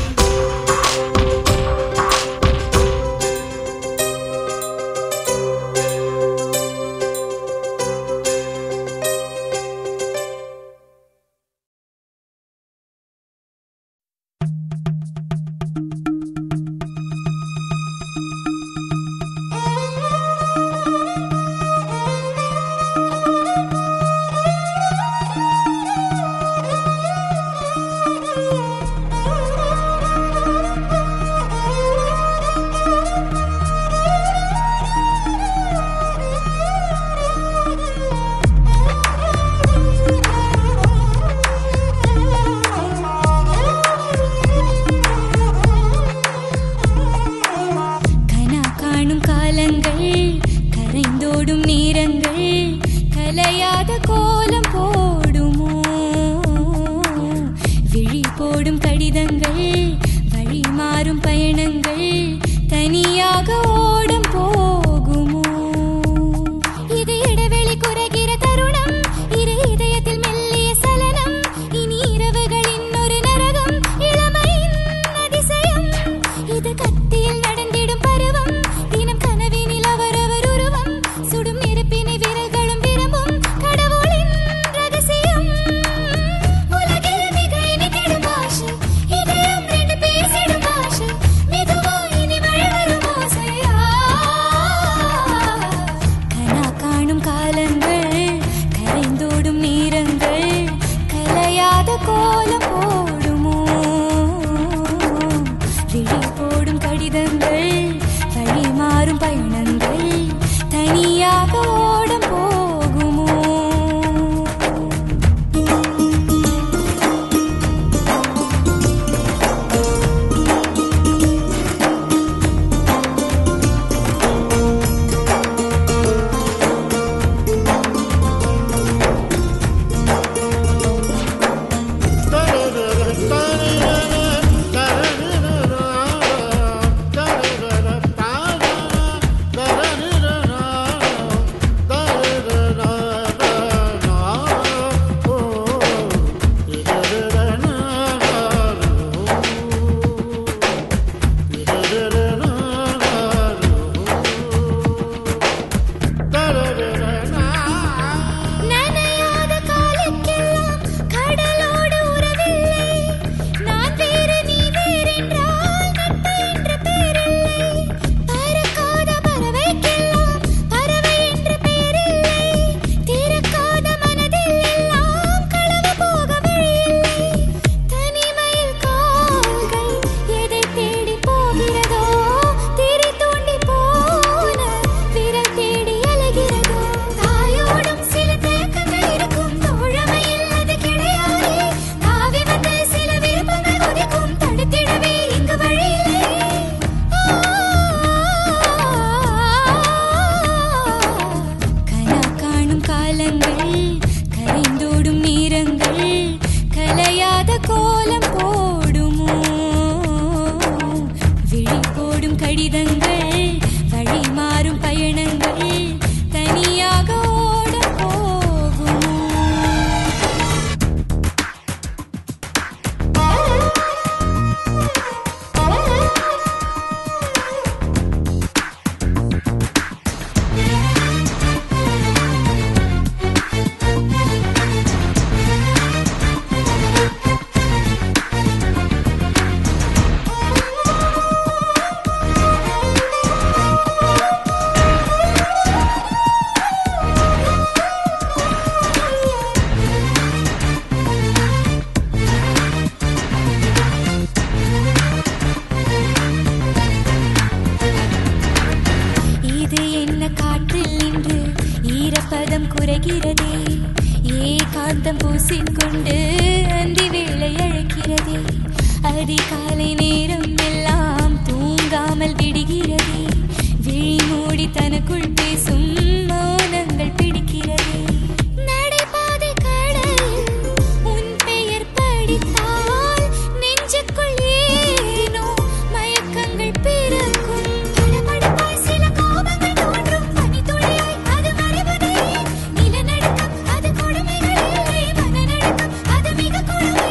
உடைகிறதே ஏகாந்தம் பூசிக்கொண்டு அந்தி வேளை அழைக்கிறதே அதிகாலை நேரம் எல்லாம் தூங்காமல் விடுகிறதே விழி மூடி தனக்குள் பேசும் மௌனங்கள் பிடிக்கிறதே நடைபாதை கடலில் உன் பெயர் படித்தால் நெஞ்சுக்குள் ஏனோ மயக்கங்கள் பிறக்கும் படபடப்பாய் சில கோபங்கள் தோன்றும் பனித்துளியாய் அது மறைவதே நிலநடுக்கம் அது கொடுமைகள் இல்லை மனநடுக்கம் அது மிக கொடுமை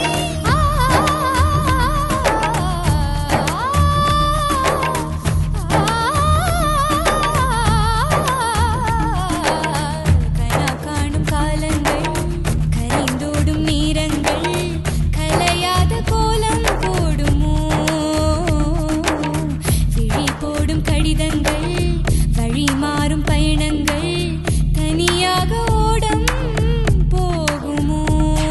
கனா காணும் காலங்கள் கரைந்தோடும் நீரங்கள் கலையாத கோலம் போடுமோ விழி போடும் கடிதங்கள் வழி மாறும் பயணங்கள் தனியாக ஓடம் போகுமோ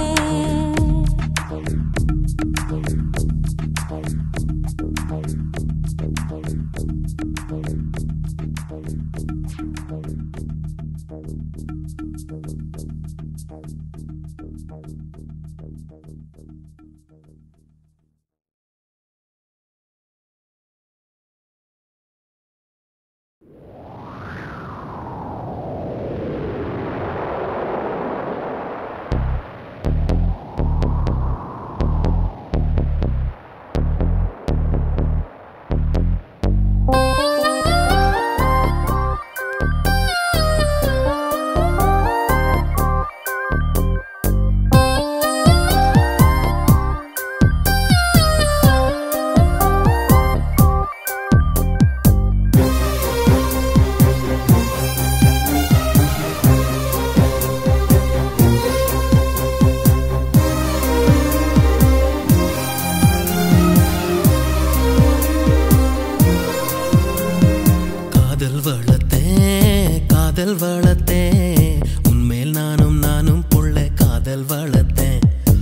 காதல் வளர்த்தேன் உன்மேல் நானும் புள்ள காதல் வளர்த்தேன்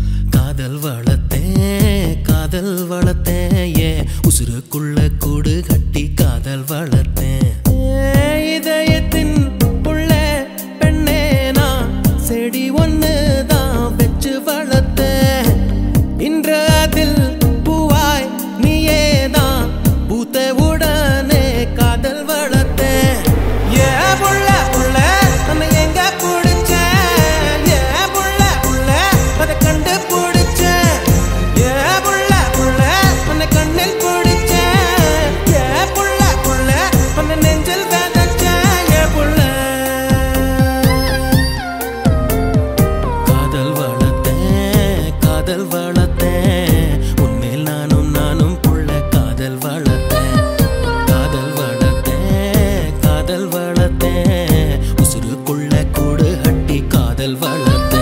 ஏ உசுருக்குள்ள கூடு கட்டி காதல் வளர்த்தேன் இதயத்தின் புள்ள பெண்ணே நான் செடி ஒன்று தான் வச்சு வளர்த்தேன் இன்று அதில் பூவாய் நீயே தான் பூத்த உடனே காதல் வளர்த்தேன் ஏ புள்ள புள்ள உன்னை எங்க பிடிச்சேன் ஏ புள்ள புள்ள அதை கண்டு பிடிச்சேன் ஏ புள்ள புள்ள உன்னை கண்ணில் பிடிச்சேன் ஏ புள்ள புள்ள உன்னை நெஞ்சில் விதைச்சேன் ஏ புள்ள காதல் வளர்த்தேன் உன்மேல் நானும் புள்ள காதல் வளர்த்தேன் உசுருக்குள்ள கூடு கட்டி காதல் வளர்த்தேன்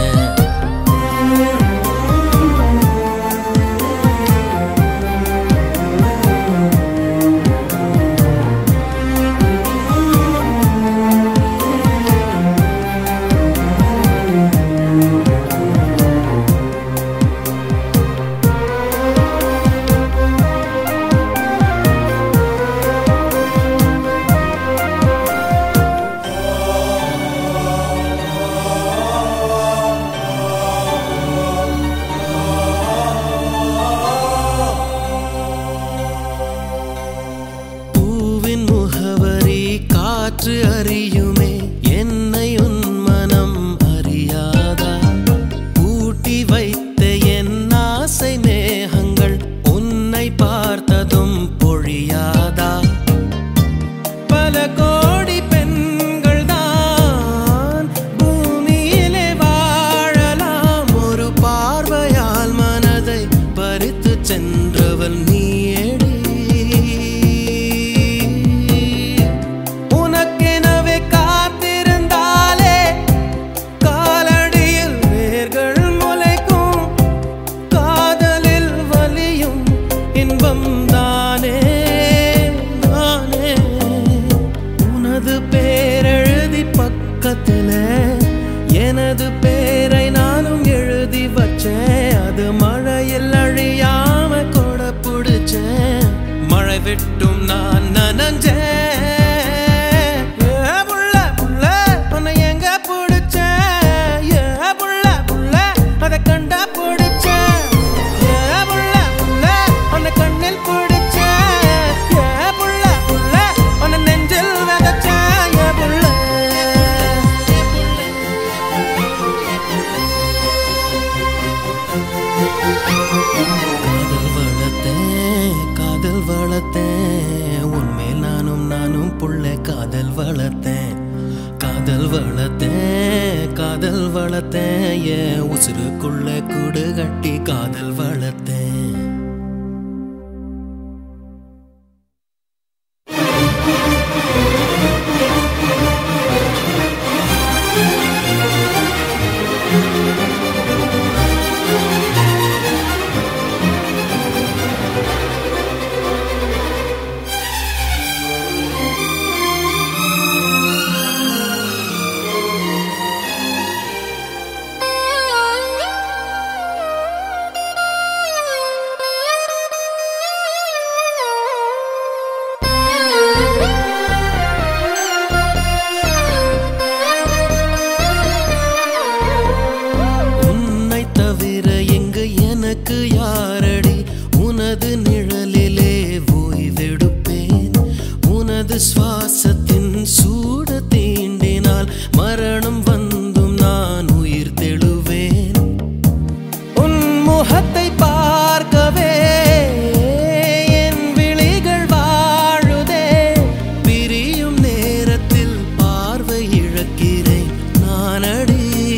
பூவின் முகவரி காற்று அறியுமே என்னை உன் மனம் அறியாதா பூட்டி வைத்த என் ஆசை மேகங்கள் உன்னை பார்த்ததும் பொழியாதா பல கோடி பெண்கள் தான் பூமியிலே வாழலாம் ஒரு பார்வையால் மனதை பறித்து சென்றவள் நீயேடி உனக்கெனவே காத்திருந்தாலே காலடியில் வேர்கள் முளைக்கும் காதலில் வலியும் இன்பம் தானே உனது பேரெழுதி பக்கத்தில் எனது பேரை நானும் எழுதி வச்சேன் அது மழையில் அழியாம கொடை பிடிச்சேன் மழை விட்டும் நான் நனஞ்சேன் ஏ புள்ள புள்ள உன்னை எங்க பிடிச்சேன் காதல் வளர்த்தேன் என் உசுருக்குள்ள கூடு கட்டி காதல் வளர்த்தேன் யாரடி உனது நிழலிலே ஓய்வெடுப்பேன் உனது சுவாசத்தின் சூட தீண்டினால் மரணம் வந்தும் நான் உயிர் தெழுவேன் உன் முகத்தை பார்க்கவே என் விழிகள் வாழுதே பிரியும் நேரத்தில் பார்வை இழக்கிறேன் நானடி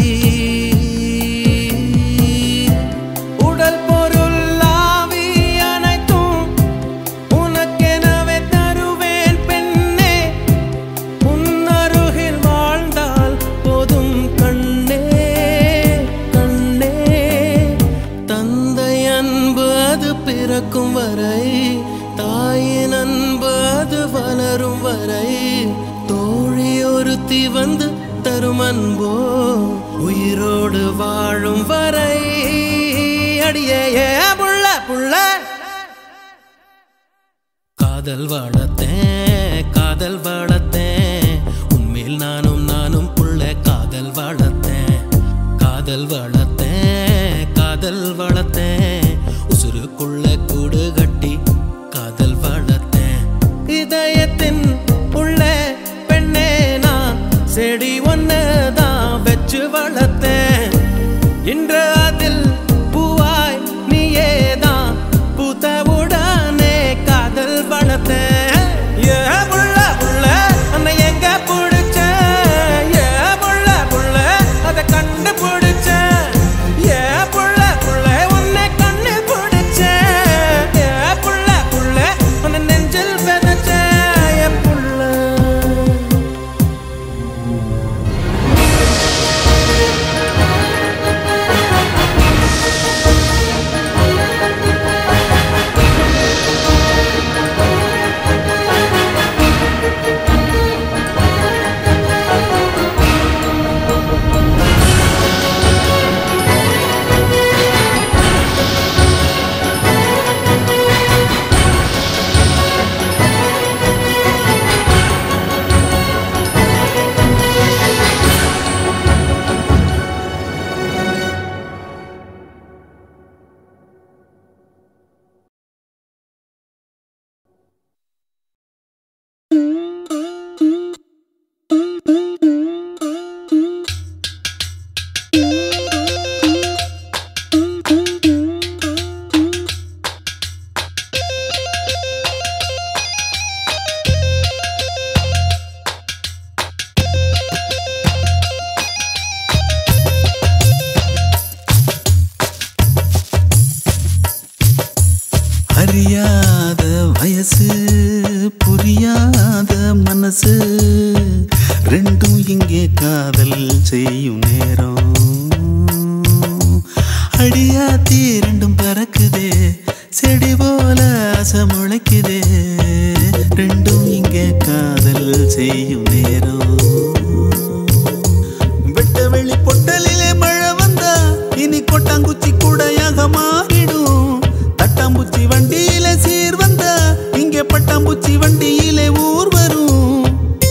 பிறக்கும் வரை தாயின் அன்பு அது வளரும் வரை தோழி ஒருத்தி வந்து தரும் அன்போ உயிரோடு வாழும் வரை அடியே புள்ள புள்ள காதல் வளர்த்தேன் உன்மேல் நானும் புள்ள காதல் வளர்த்தேன் உசுருக்குள்ள கூடு கட்டி காதல் வளர்த்தேன் இதயத்தின் உள்ள பெண்ணே நான் செடி ஒன்னுதான் வச்சு வளர்த்தேன் இன்று அதில் பூவாய் நீயேதான் பூத்தவுடனே காதல் வளர்த்தேன் ஏ புள்ள புள்ள அன்னை எங்க பிடிச்ச ஏ புள்ள புள்ள அதை கண்டுபிடிச்ச ஏ புள்ள புள்ள உன்னை கண்ணு பிடிச்ச ஏ புள்ள புள்ள உன்னை நெஞ்சில் விதைச்ச ஏ புள்ள அறியாத வயசு புரியாத மனசு ரெண்டும் இங்கே காதல் செய்யும் நேரம் அடியாத்தி ரெண்டும் பறக்குதே செடி போல ஆசை முளைக்குதே ரெண்டும் இங்கே காதல் செய்யும் நேரம் வெட்ட வெளி பொட்டலிலே மழை வந்தா இனி கொட்டாங்குச்சி கூடையாக மாறிடும் தட்டாம்பூச்சி வண்டியில சீர் வந்தா இங்கே பட்டாம்பூச்சி வண்டியிலே ஊர் வரும்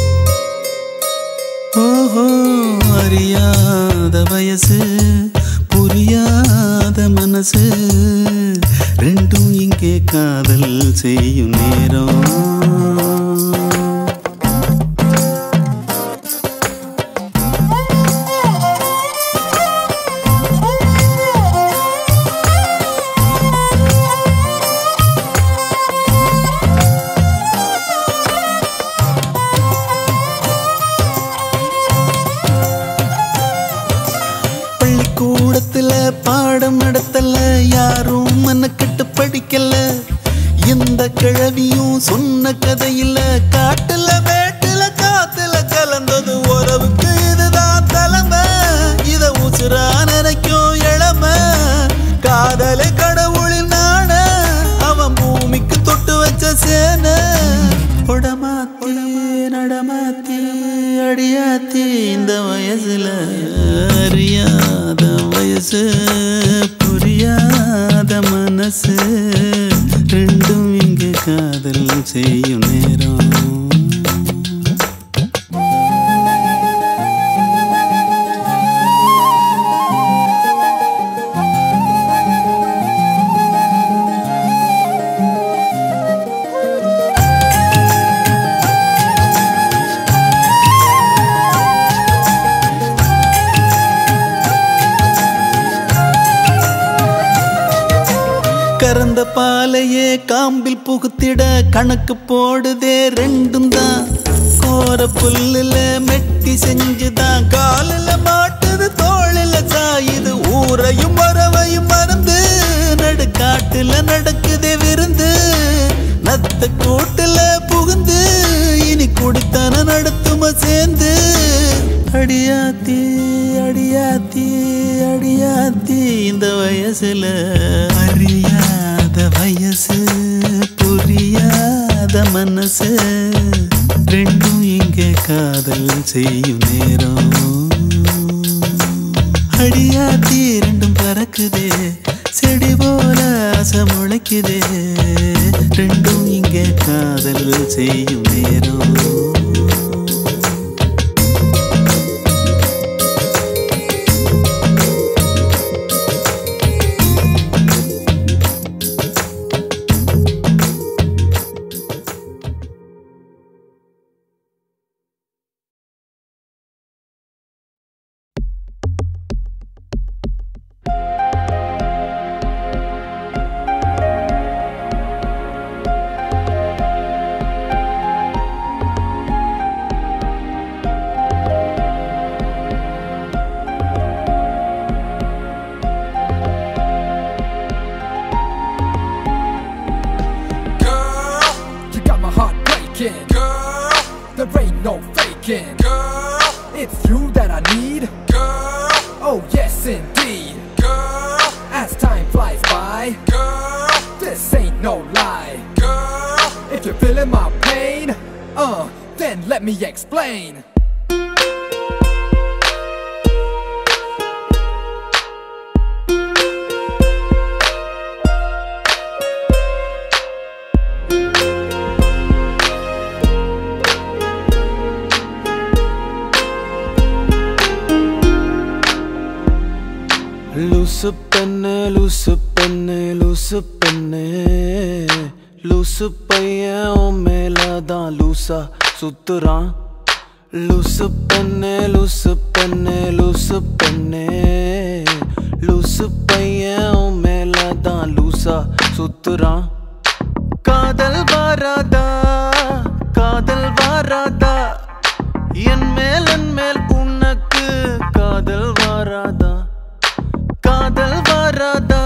ஓஹோ அறியாத வயசு புரியாத மனசு ரெண்டும் இங்கே காதல் செய்யும் நேரம் சொன்ன கதையில காட்டுல மேட்டுல காத்துல கலந்தது உறவுக்கு இதுதான் தலைமை. இத உசுரா நினைக்கும் இளமை காதலை கடவுளின் நாண அவன் பூமிக்கு தொட்டு வச்ச சேன. உடமாத்தி நடமாத்தி அடியாத்தி இந்த வயசுல அறியாத வயசு புரியாத மனசு ரெண்டும் இங்கு காதல் செய்யும் நேரம். கறந்த பாலையே காம்பில் புகுத்திட கணக்கு போடுதே ரெண்டும் தான். கோர புல்லுல மெட்டி செஞ்சுதான் காலில் மாட்டுது தோளில சாயுது. ஊரையும் வரவையும் மறந்து நடுக்காட்டுல நடக்குதே விருந்து. நத்த கூட்டுல புகுந்து இனி குடித்தன நடத்தும சேர்ந்து. அடியாத்தி அடியாத்தி அடியாத்தி இந்த வயசுல அறியாத வயசு புரியாத மனசு ரெண்டும் இங்கே காதல் செய்யும் நேரம். அடியாத்தி ரெண்டும் பறக்குதே செடி போல ஆசை முளைக்குதே ரெண்டும் இங்கே காதல் செய்யும் நேரம். There ain't no faking. Girl, it's you that I need. Girl, oh yes indeed. Girl, as time flies by. Girl, this ain't no lie. Girl, if you're feeling my pain, then let me explain. லூசு பெண்ணே லூசு பெண்ணே லூசு பெண்ணே லூசு பையன் உன் மேலதான் லூசா சுத்துறான். லூசு பெண்ணே லூசு பெண்ணே லூசு பெண்ணே லூசு பையன் உன் மேலதான் லூசா சுத்துறான். காதல் வாராதா காதல் வாராதா என் மேல் உனக்கு காதல் வாராதா காதல் வாராதா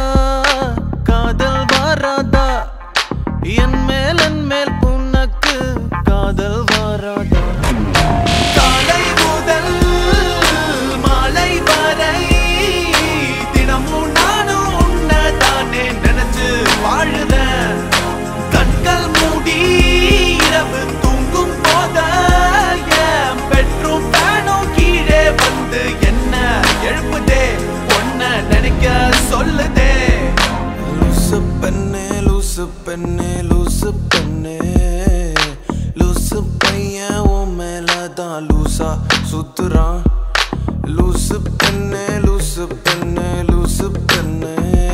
காதல் வாராதா என் மேல் உனக்கு காதல் வாராதா. காலை முதல் மாலை வரை தினமும் நானும் உன்னதானே நினைச்சு வாழுதேன். கண்கள் மூடி இரவு தூங்கும் போத என் பெட்ரூம் ஃபேனும் கீழே வந்து என்ன எழுப்புதே நினைக்க சொல்லுதே. லூசு பெண்ணே லூசு பெண்ணே லூசு பெண்ணே லூசு பையன் உன் மேலதான் லூசா சுத்துறான். லூசு பெண்ணே லூசு பெண்ணே லூசு பெண்ணே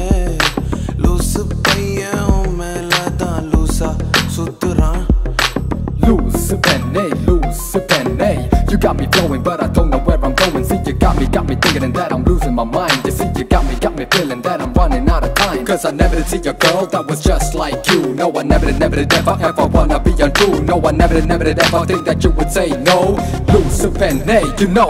லூசு பையன் உன் மேலதான் லூசா சுத்துறான். Loose penny, you got me flowing, but I don't know where I'm going. See, you got me thinking that I'm losing my mind. You see, you got me feeling that I'm running out of time. Cause I never did see a girl that was just like you. No, I never did ever wanna be untrue. No, I never did ever think that you would say no. Loose penny, you know.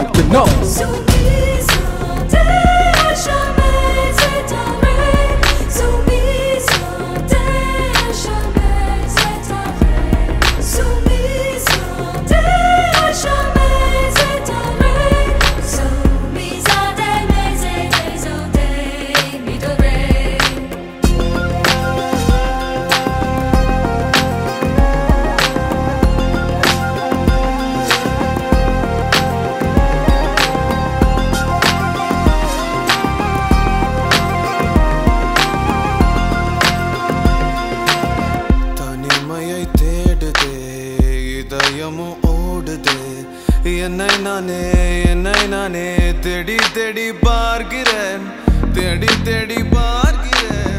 நானே என்னை நானே தேடி தேடி பார்க்கிறேன் தேடி தேடி பார்க்கிறேன்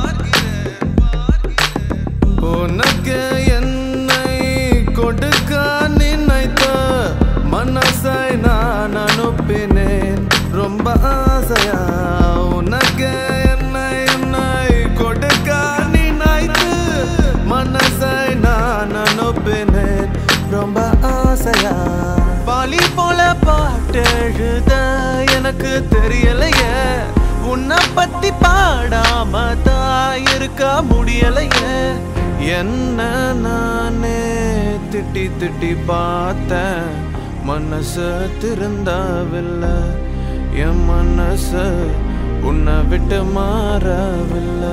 உனக்கு என்னை கொடுக்க நினைத்த மனசை நான் அனுப்பினேன் ரொம்ப ஆசையா உனக்கு என்னை கொடுக்க நினைத்து மனசை நான் அனுப்பினேன் ரொம்ப ஆசையா பாலி போல பாட்டு எழுத எனக்கு தெரியலையே உன்னை பத்தி பாடாம தான் இருக்க முடியலையே என்ன நானே திட்டி திட்டி பார்த்தேன் மனசு திருந்தவில்லை என் மனசு உன்னை விட்டு மாறவில்லை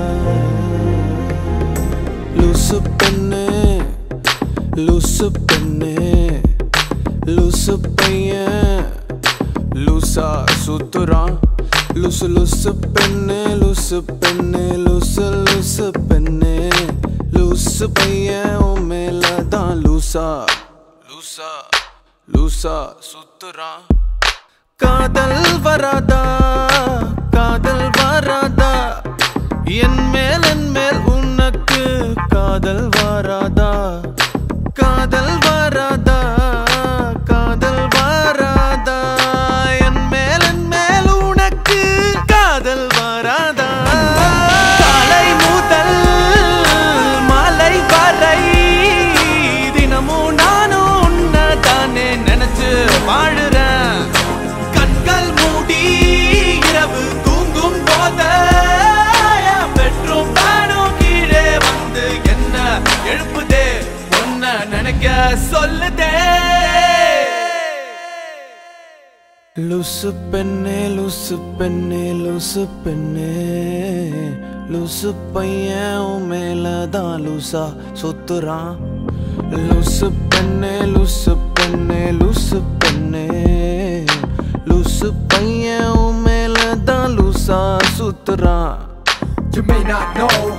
லூசு பெண்ணு லூசு பெண்ணு லூசு பையன் லூசா சுத்துறான் லூசு லூசு பெண்ணு லூசு பெண்ணு லூசு லூசு பெண்ணு லூசு பையன் உன் மேலதான் லூசா லூசா லூசா சுத்துறான் காதல் வராதா என் மேல் உனக்கு காதல் வராதா காதல் வராதா என் மேல் உனக்கு காதல் வராதா காலை முதல் மாலை வரை தினமும் நானும் உன்னை தானே நினைச்சு வாழுறேன் கண்கள் மூடி இரவு தூங்கும் போது பெட்ரூம் தானும் கீழே வந்து என்ன எழுப்புதே ஒன்ன நினைக்க சொல்லுதே லூசு பெண்ணே லூசு பெண்ணே லூசு பெண்ணே லூசு பையன் உன் மேலதான் லூசா சுத்துறான் லூசு பெண்ணே லூசு பெண்ணே லூசு பெண்ணே லூசு பையன் உன் மேலதான் லூசா சுத்துறான் You may not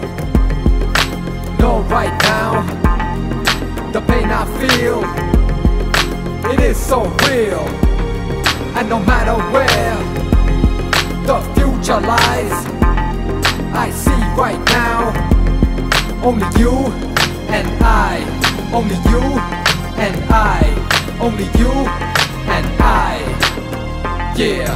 know right now the pain I feel, it is so real. And no matter where the future lies, I see right now only you and I, only you and I, only you and I, yeah.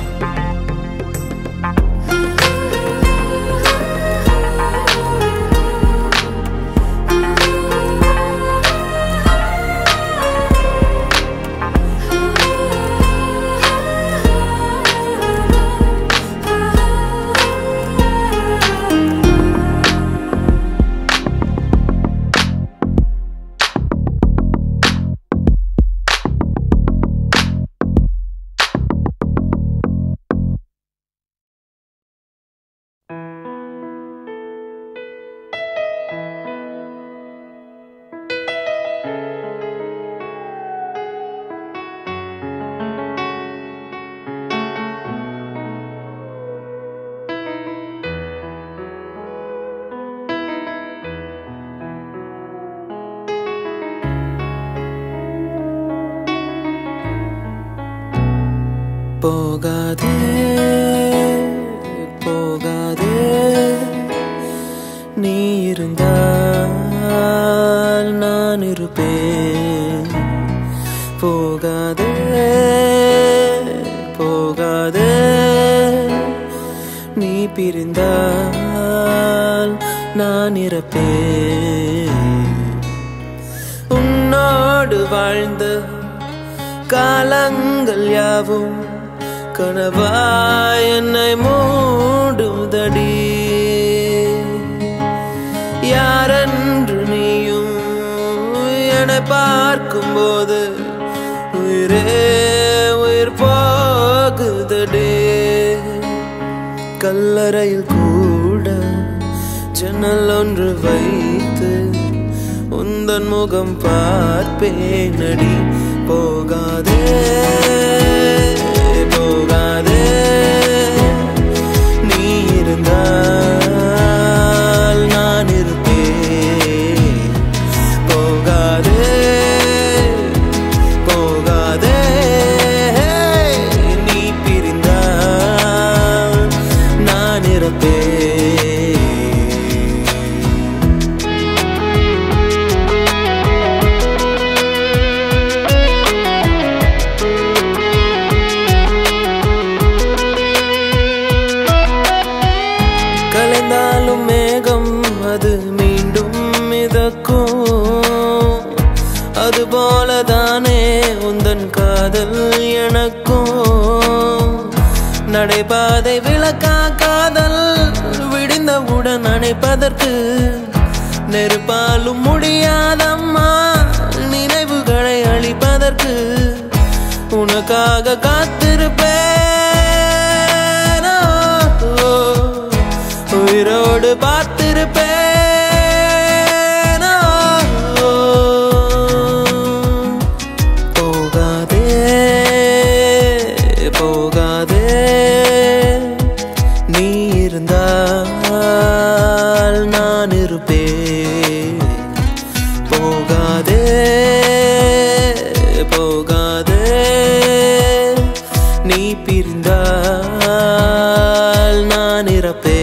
போகாதே போகாதே நீ இருந்தால் நான் இருப்பேன் போகாதே போகாதே நீ பிரிந்தால் நான் இறப்பேன் உன்னோடு வாழ்ந்த காலங்கள் யாவும் கனவாய் என்னை மூடுதடி யாரென்று நீயும் என்னை பார்க்கும்போது உயிரே உயிர் போகுதடி கல்லறையில் கூட ஜன்னல் ஒன்று வைத்து உந்தன் முகம் பார்ப்பேனடி போகாதே போகாதே நீ இருந்தால் நான் இருப்பேன் போகாதே போகாதே நடைபாதை விளக்கா காதல் விடிந்தவுடன் அணைப்பதற்கு நெருப்பாலும் முடியாதம்மா நினைவுகளை அழிப்பதற்கு உனக்காக காத்திருப்பேன் உயிரோடு பார்த்திருப்பேன் போகாதே போகாதே நீ இருந்தால் நான் இருப்பேன் போகாதே போகாதே நீ பிரிந்தால் நான் இறப்பேன்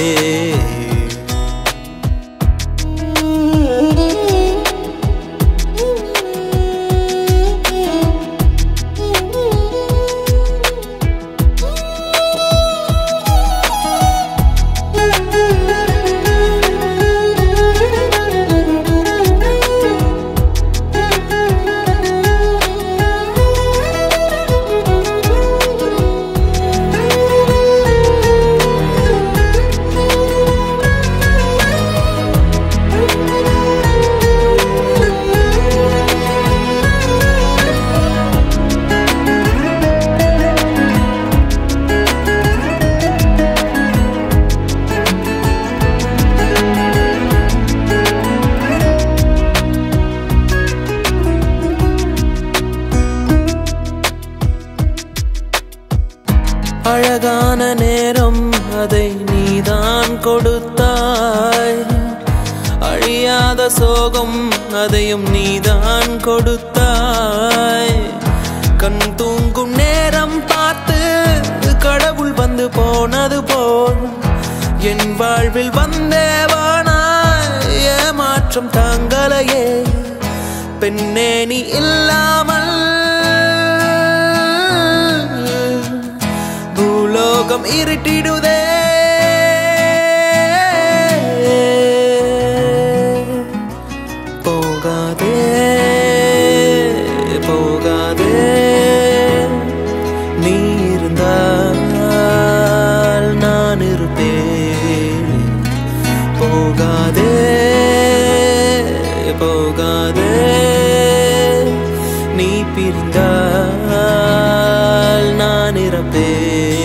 அழகான நேரம் அதை நீதான் கொடுத்தாய் அழியாத சோகம் அதையும் நீதான் கொடுத்தாய் கண் தூங்கும் நேரம் பார்த்து கடவுள் வந்து போனது போல் என் வாழ்வில் வந்தேவானாய் ஏமாற்றம் தாங்களையே பெண்ணே நீ இல்லாமல் பூலோகம் இருட்டிடுதே போகாதே போகாதே நீ இருந்தால் நான் இருப்பேன் போகாதே போகாதே நீ பிரிந்தால் நான் இறப்பேன்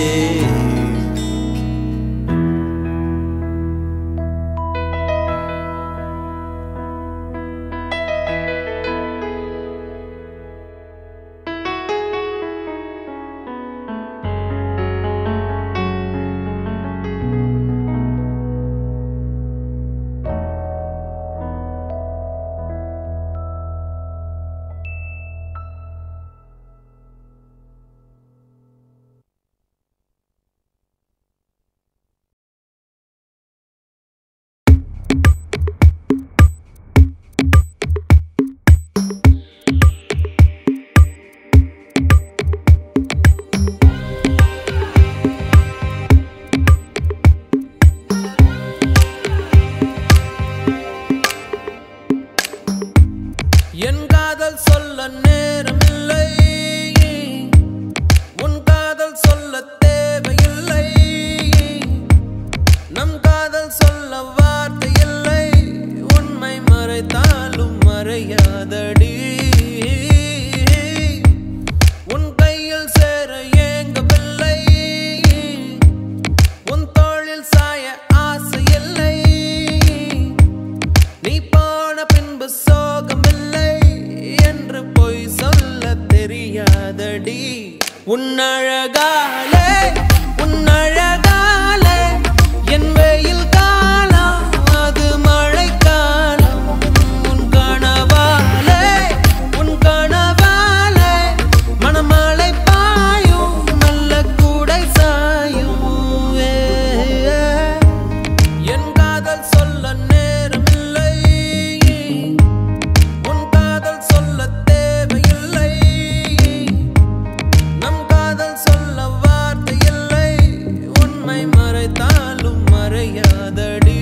என் காதல் சொல்ல நேரமில்லை உன் காதல் சொல்ல தேவையில்லை நம் காதல் சொல்ல வார்த்தை இல்லை உண்மை மறைத்தாலும் மறையாதடி உன் கையில் சேர ஏங்கவில்லை உன் தோளில் சாய ஆசை இல்லை நீ போன பின்பு சோகமில்லை என்று பொய் சொல்ல தெரியாதடி உன்னழகாலே உன்னழகாலே என் வெயில் காலம் அது மழை காலம் உன் கனவாலே மணமழை பாயும் நல்ல கூடை சாயும் என் காதல் சொல்ல நேரமில்லை உன் காதல் சொல்ல தேவையில்லை நம் காதல் சொல்ல வார்த்தை இல்லை உண்மை மறைத்தாலும் மறையாதடி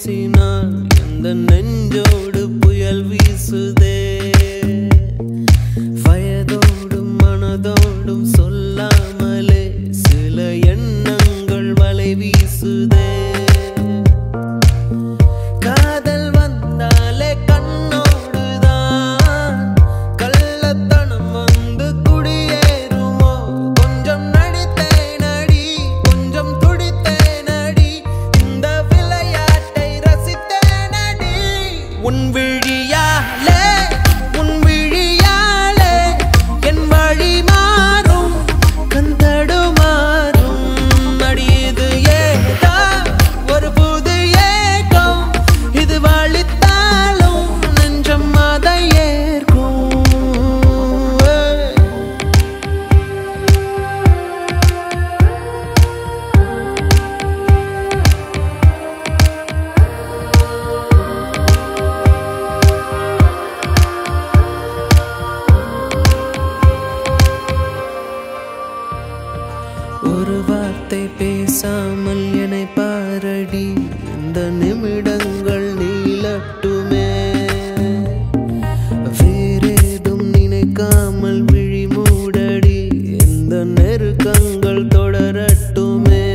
பேசினான் எந்த நெஞ்சோடு புயல் வீசுதே வயதோடும் மனதோடும் சொல்லாமலே சில எண்ணங்கள் வலை வீசுதே காதல் வந்தாலே கண்ணோடுதான் கள்ளத்தனம் வந்து குடியேறுமோ கொஞ்சம் நடித்தேன் அடி கொஞ்சம் துடித்தேன் அடி இந்த விளையாட்டை ரசித்தேன் அடி உன் விழியாலே என் வழி மாறும் கந்தடுமாறும் அடியது ஏதா ஒரு புது ஏக்கம் இது வழித்தாலும் நெஞ்சம் அதை ஏற்கும் ஒரு வார்த்தை பேசாமல் என்னை பாரடி இந்த நிமிடங்கள் நீளட்டுமே வேறேதும் நினைக்காமல் விழி மூடடி இந்த நெருக்கங்கள் தொடரட்டுமே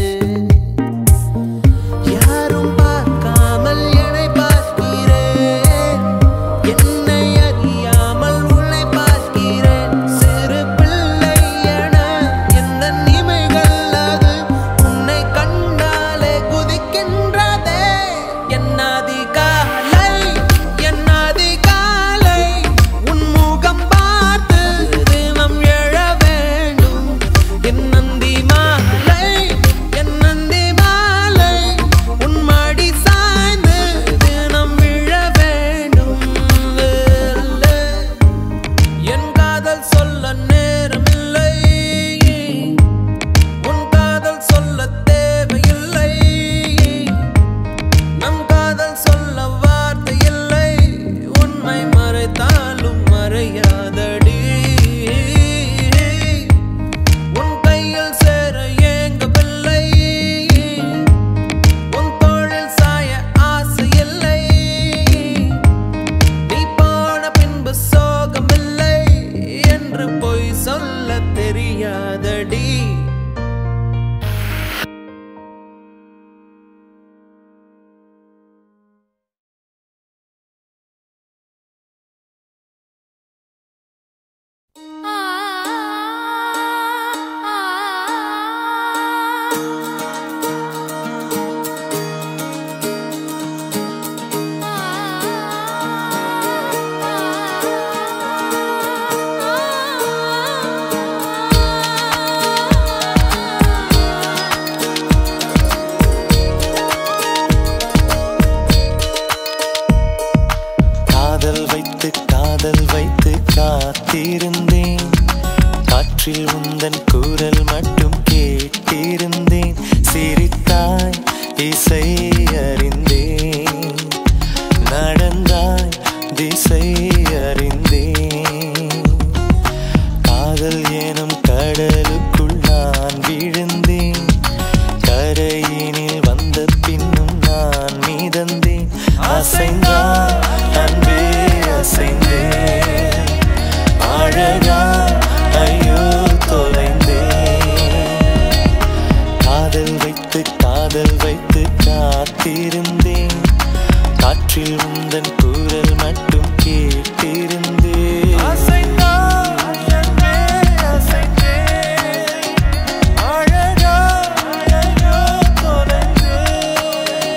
யாரும் பார்க்காமல் என்னை பார்க்கிறேன் என்னை அறியாமல் உன்னை பார்க்கிறேன் சிறு பிள்ளை என எந்த நிமைகள் அது உன்னை கண்டாலே குதிக்கின்றதே என்னாதி காலை உன் முகம் பார்த்து தினம் எழ வேண்டும் என் நந்தி மாலை உன் மடி சாய்ந்து தினம் விழ வேண்டும் என் காதல் சொல்ல நேரமில்லை உன் காதல் சொல்ல தேவையில்லை நம் காதல் சொல்ல வார்த்தை இல்லை உண்மை மறைத்தாலும் மறையாதடி உன் கையில் சேர ஏங்கவில்லை உன் தோளில் சாய ஆசை இல்லை நீ போன பின்பு சோகமில்லை என்று பொய் சொல்ல தெரியாதடி காதல் வைத்து காத்திருந்தேன் காற்றில் உந்தன் குரல் மட்டும் கேட்டிருந்தேன் சிரித்தாய் இசை அறிந்தேன் நடந்தாய் திசை அறிந்தேன் காதல் எனும் கடலுக்குள் நான் விழுந்தேன் கரையினில் வந்த பின்னும் நான் மிதந்தேன் அசைந்தாய் அன்பே அசைந்தேன் அழகா ஐயோ தொலைந்தேன் காதல் வைத்து காத்திருந்தேன் காற்றில் உந்தன் குரல் மட்டும் கேட்டிருந்தேன் அழகா ஐயோ தொலைந்தேன்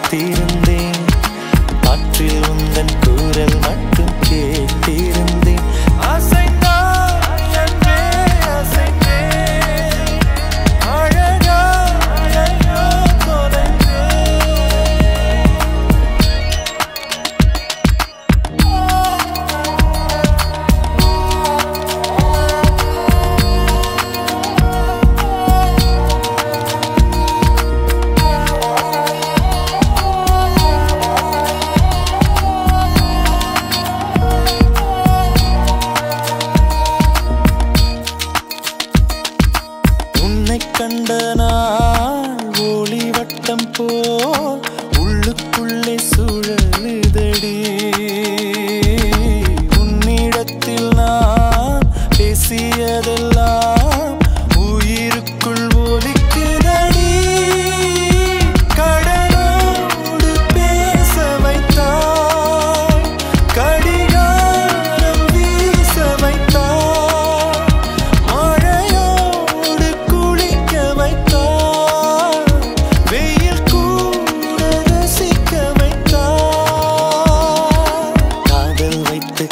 காத்திருந்தேன் காற்றில் உந்தன் குரல் மட்டும் கேட்டிருந்தேன் அசைந்தாய் அன்பே அசைந்தேன் அழகாய் ஐயோ கண்ட நாள் ஒளி வட்டம் போல் உள்ளுக்குள்ளே சுழலுதடி உன்னிடத்தில் நான் பேசியதெல்லாம் உயிருக்குள் ஒலிக்குதடி கடலோடு பேச வைத்தாய் கடிகாரம் வீச வைத்தாய் மழையோடு குளிக்க வைத்தாய் வெயில் கூட ரசிக்க வைத்தாய் காதல் வைத்து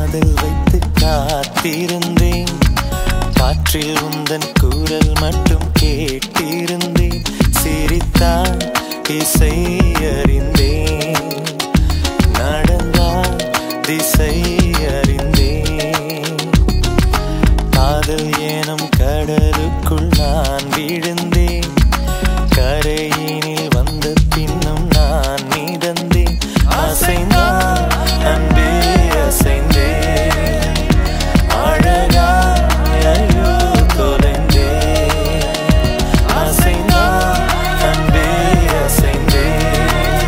காத்திருந்தேன் காற்றில் உந்தன் குரல் மட்டும் கேட்டிருந்தேன் சிரித்தான் இசை அறிந்தேன் நடந்தான் திசை அறிந்தேன் காதல் எனும் கடலுக்குள் நான் விழுந்தேன் கரையினில் வந்த பின்னும் நான் மிதந்தேன் அசைந்தான் அன்பே அசைந்தேன் அழகாய் ஐயோ தொலைந்தேன் அசைந்தான் அன்பே அசைந்தேன்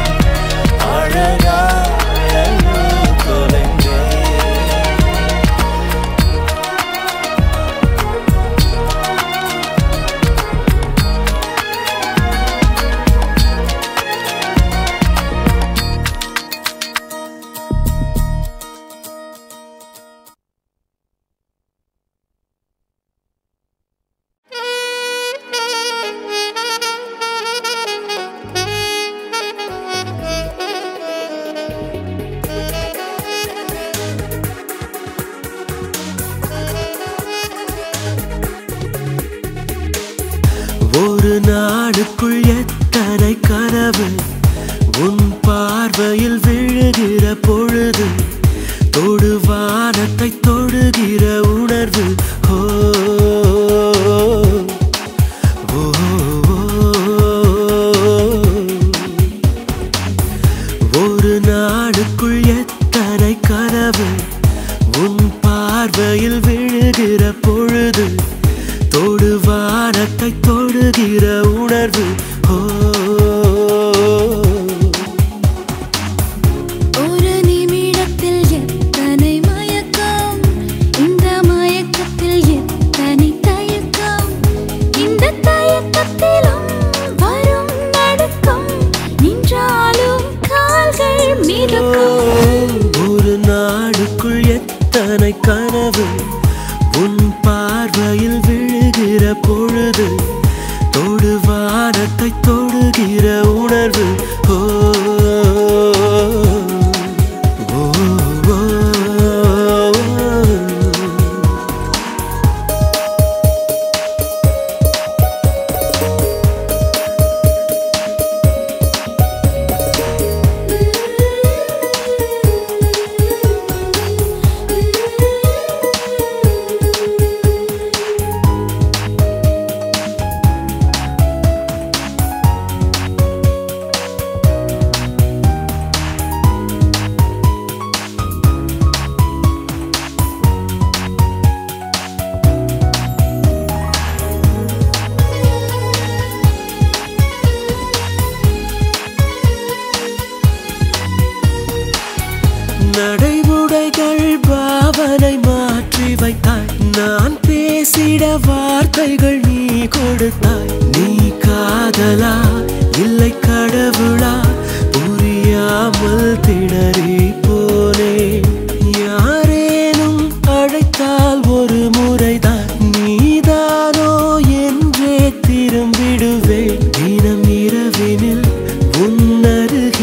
அழகாய் ஐயோ தொலைந்தேன் ஒரு நாடுக்குள் எத்தனை கனவு உன் பார்வையில் விழுகிற பொழுது தொடுவானத்தை தொடுகிற உணர்வு ஓ ஓ, ஒரு நாடுக்குள் எத்தனை கனவு உன் பார்வையில் விழுகிற பொழுது தொடுவானத்தை தொடுகிற உணர்வு ஓ ஒரு நிமிடத்தில் எத்தனை மயக்கம் இந்த மயக்கத்தில் எத்தனை தயக்கம் இந்த தயக்கத்திலும் வரும் நடுக்கம் நின்றாலும் கால்கள் மிதக்கும் ஒரு நாடுக்குள் எத்தனை கனவு உன் பார்வையில் விழுகிற பொழுது தொடுவானத்தை தொடுகிற உணர்வு ஓ ஓ, ஓ, ஓ. நடைமுறைகள் பாவனை மாற்றி வைத்தாய் நான் பேசிட வார்த்தைகள் நீ கொடுத்தாய் நீ காதலா இல்லை கடவுளா புரியாமல் திணறி போனேன் யாரேனும் அழைத்தால் ஒரு முறைதான் நீதானோ என்றே திரும்பிடுவேன் தினம் இரவினில் உன்னருகில்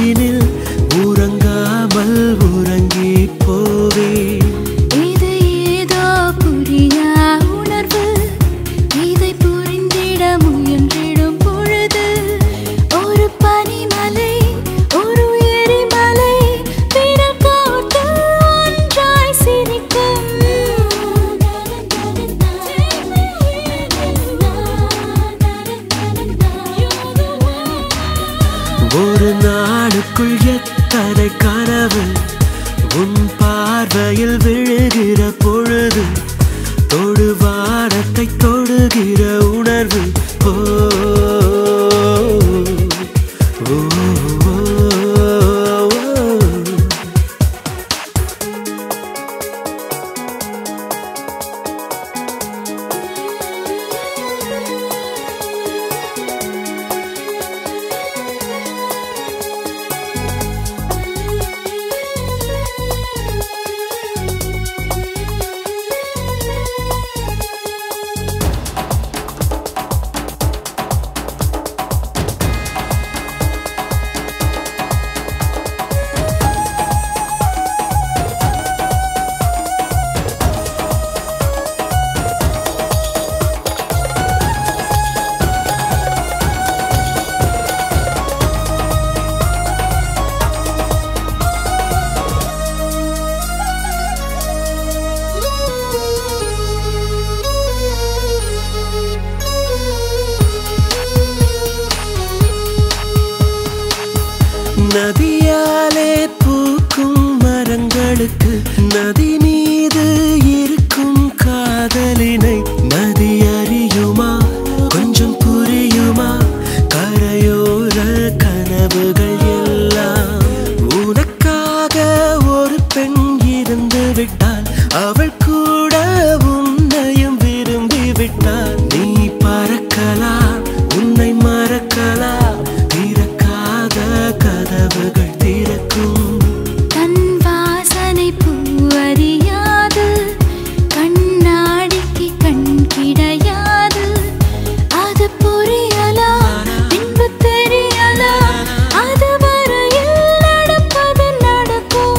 நாளுக்குள் எத்தனை கனவு உன் பார்வையில் விழுகிற பொழுது தொடுவானத்தை தொடுகிற உணர்வு ஓ ஓ, ஓ, நதியாலே பூக்கும் மரங்களுக்கு நதி மீது இருக்கும் காதலினை நதி அறியுமா கொஞ்சம் புரியுமா கரையோர கனவுகள் எல்லாம் உனக்காக ஒரு பெண் இருந்து விட்டால் அவள் கூட உன்னையும் விரும்பி விட்டால் நீ பறக்கலாம் உன்னை மறக்கலாம் கதவுகள் திறக்கும் தன் வாசனை பூவறியாது கண்ணாடிக்கு கண் கிடையாது அது புரியலா பின்பு தெரியலா அது வரையில் நடப்பது நடக்கும்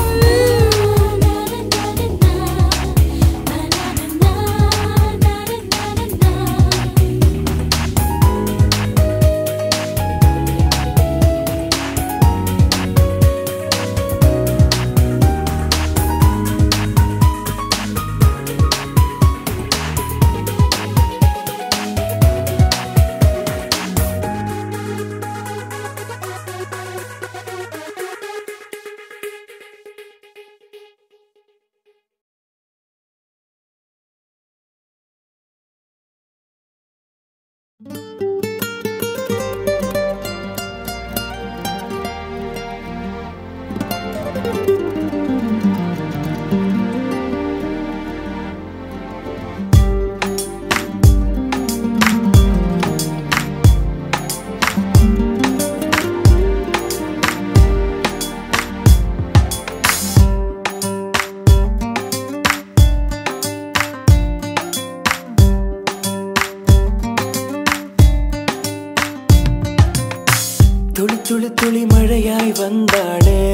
துளி துளி மழையாய் வந்தாளே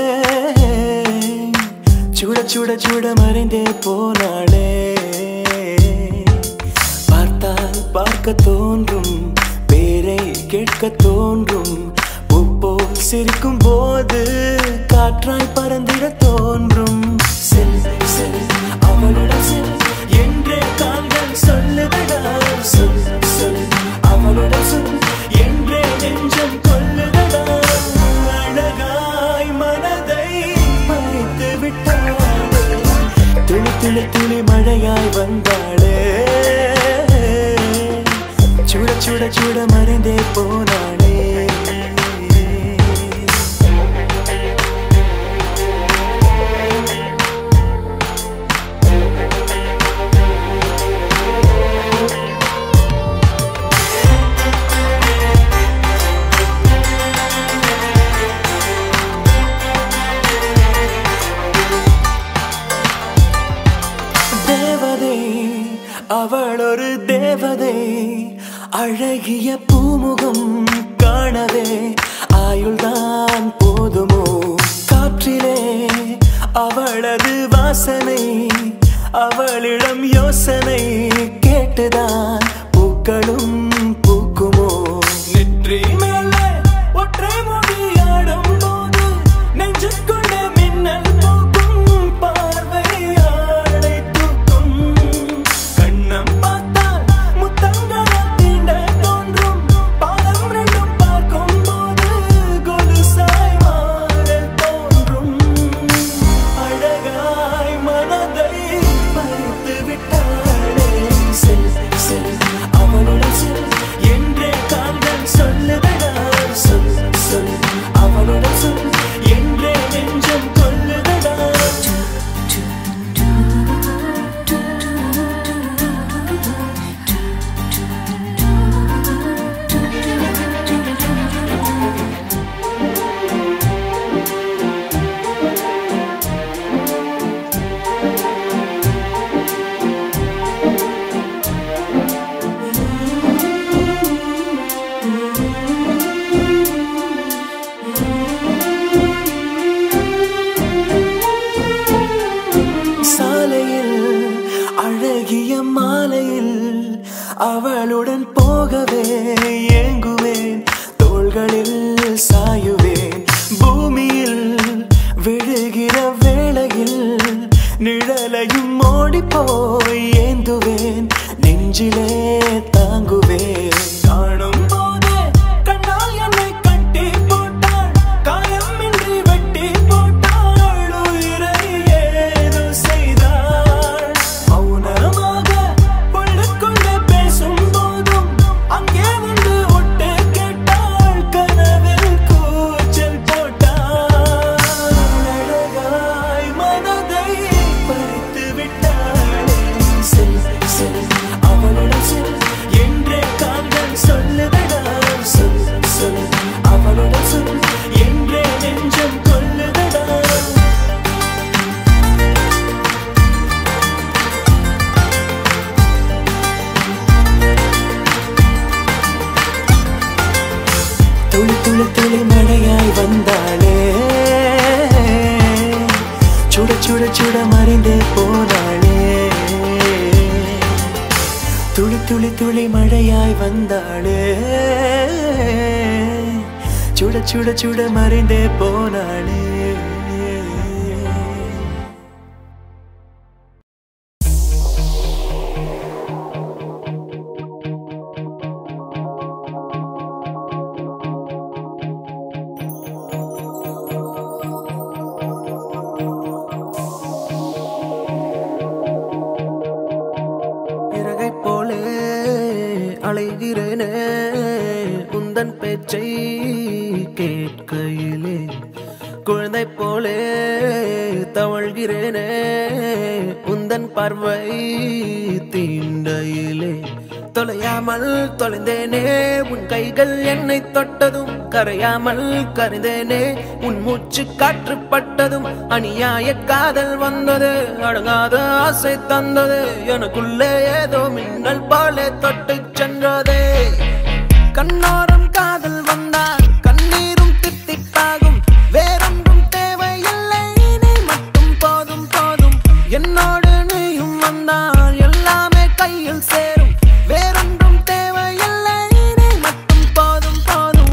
சுட சுட சுட மறைந்தே போனாளே பார்த்தால் பார்க்க தோன்றும் பேரை கேட்க தோன்றும் பூப்போல் சிரிக்கும் போது காற்றாய் பறந்திட தோன்றும் செல் செல் அவளுடன் செல் என்றே கால்கள் சொல்லுதடா சொல் சொல் அவளுடன் சொல் என்றே நெஞ்சம் கொல்லுதடா அழகாய் மனதை மறைத்து விட்டாளே துளி துளி துளி மழையாய் வந்தாளே சுட சுட சுட மறைந்தே போனாளே அவள் ஒரு தேவதை அழகிய பூமுகம் காணவே ஆயுள்தான் போதுமோ காற்றிலே அவளது வாசனை அவளிடம் யோசனை கேட்டுதான் பூக்களும் பூக்குமோ நெற்றி மேலே ஒற்றை மொழியாடும் போது நெஞ்சுக்குள்ள மின்னல் போக்கும் பார்வை ஆடை தூக்கும் கண்ணம் பார்த்தால் முத்தங்களை தீண்ட தோன்றும் பாதம் ரெண்டும் பார்க்கும் போது கொலுசாய் அவளுடன் போகவே ஏங்குவேன் தோள்களில் சாயுவேன் பூமியில் விழுகிற வேளையில் நிழலையும் ஓடி போய் ஏந்துவேன் நெஞ்சிலே தாங்குவேன் காணும் போதே கண்ணால் என்னை கட்டி போட்டாள் காயமின்றி வெட்டி போட்டாள் உயிரை ஏதோ செய்தாள் மௌனமாக உள்ளுக்குள்ளே பேசும் போதும் அங்கே வந்து ஒட்டு கேட்டாள் கனவில் கூச்சல் போட்டாள் அழகாய் மனதை பறித்து விட்டாளே செல் செல் அவளுடன் செல் என்றே கால்கள் சொல்லுதடா சொல் சொல் அவளுடன் சொல் என்றே நெஞ்சம் கொல்லுதடா துளி துளி துளி மழையாய் வந்தாளே சுட சுட சுட மறைந்தே போனாளே துளி துளி துளி மழையாய் வந்தாளே சுட சுட சுட மறைந்தே போனாளே இறகை போலே அலைகிறேனே உந்தன் பேச்சை கேட்கையிலே குழந்தை போலே தவழ்கிறேனே உந்தன் பார்வை தீண்டையிலே தொலையாமல் தொலைந்தேனே உன் கைகள் என்னை தொட்டதும் கரையாமல் கரைந்தேனே உன் மூச்சு காற்று பட்டதும் அநியாய காதல் வந்தது அடங்காத ஆசை தந்தது எனக்குள்ளே ஏதோ மின்னல் போலே தொட்டு சென்றதே கண்ணோரம் காதல் வந்தால் கண்ணீரும் தித்திப்பாகும் வேறொன்றும் தேவையில்லை நீ மட்டும் போதும் போதும் என்னோடு நீயும் வந்தால் எல்லாமே கையில் சேரும் வேறொன்றும் தேவையில்லை நீ மட்டும் போதும் போதும்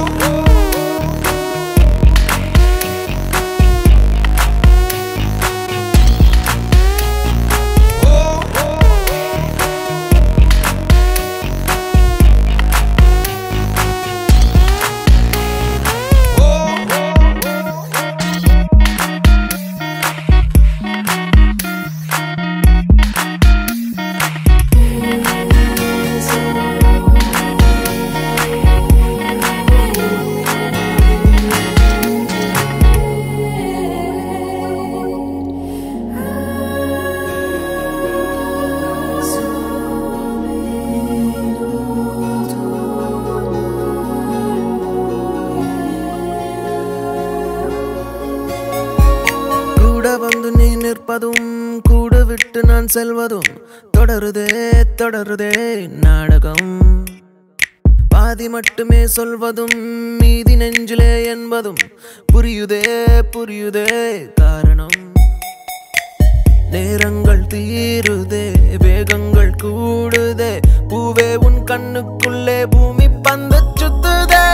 வந்து நீ நிற்பதும் கூடு விட்டு நான் செல்வதும் தொடருதே தொடருதே நாடகம் பாதி மட்டுமே சொல்வதும் மீதி நெஞ்சிலே என்பதும் புரியுதே புரியுதே காரணம் நேரங்கள் தீருதே வேகங்கள் கூடுதே பூவே உன் கண்ணுக்குள்ளே பூமி பந்து சுத்துதே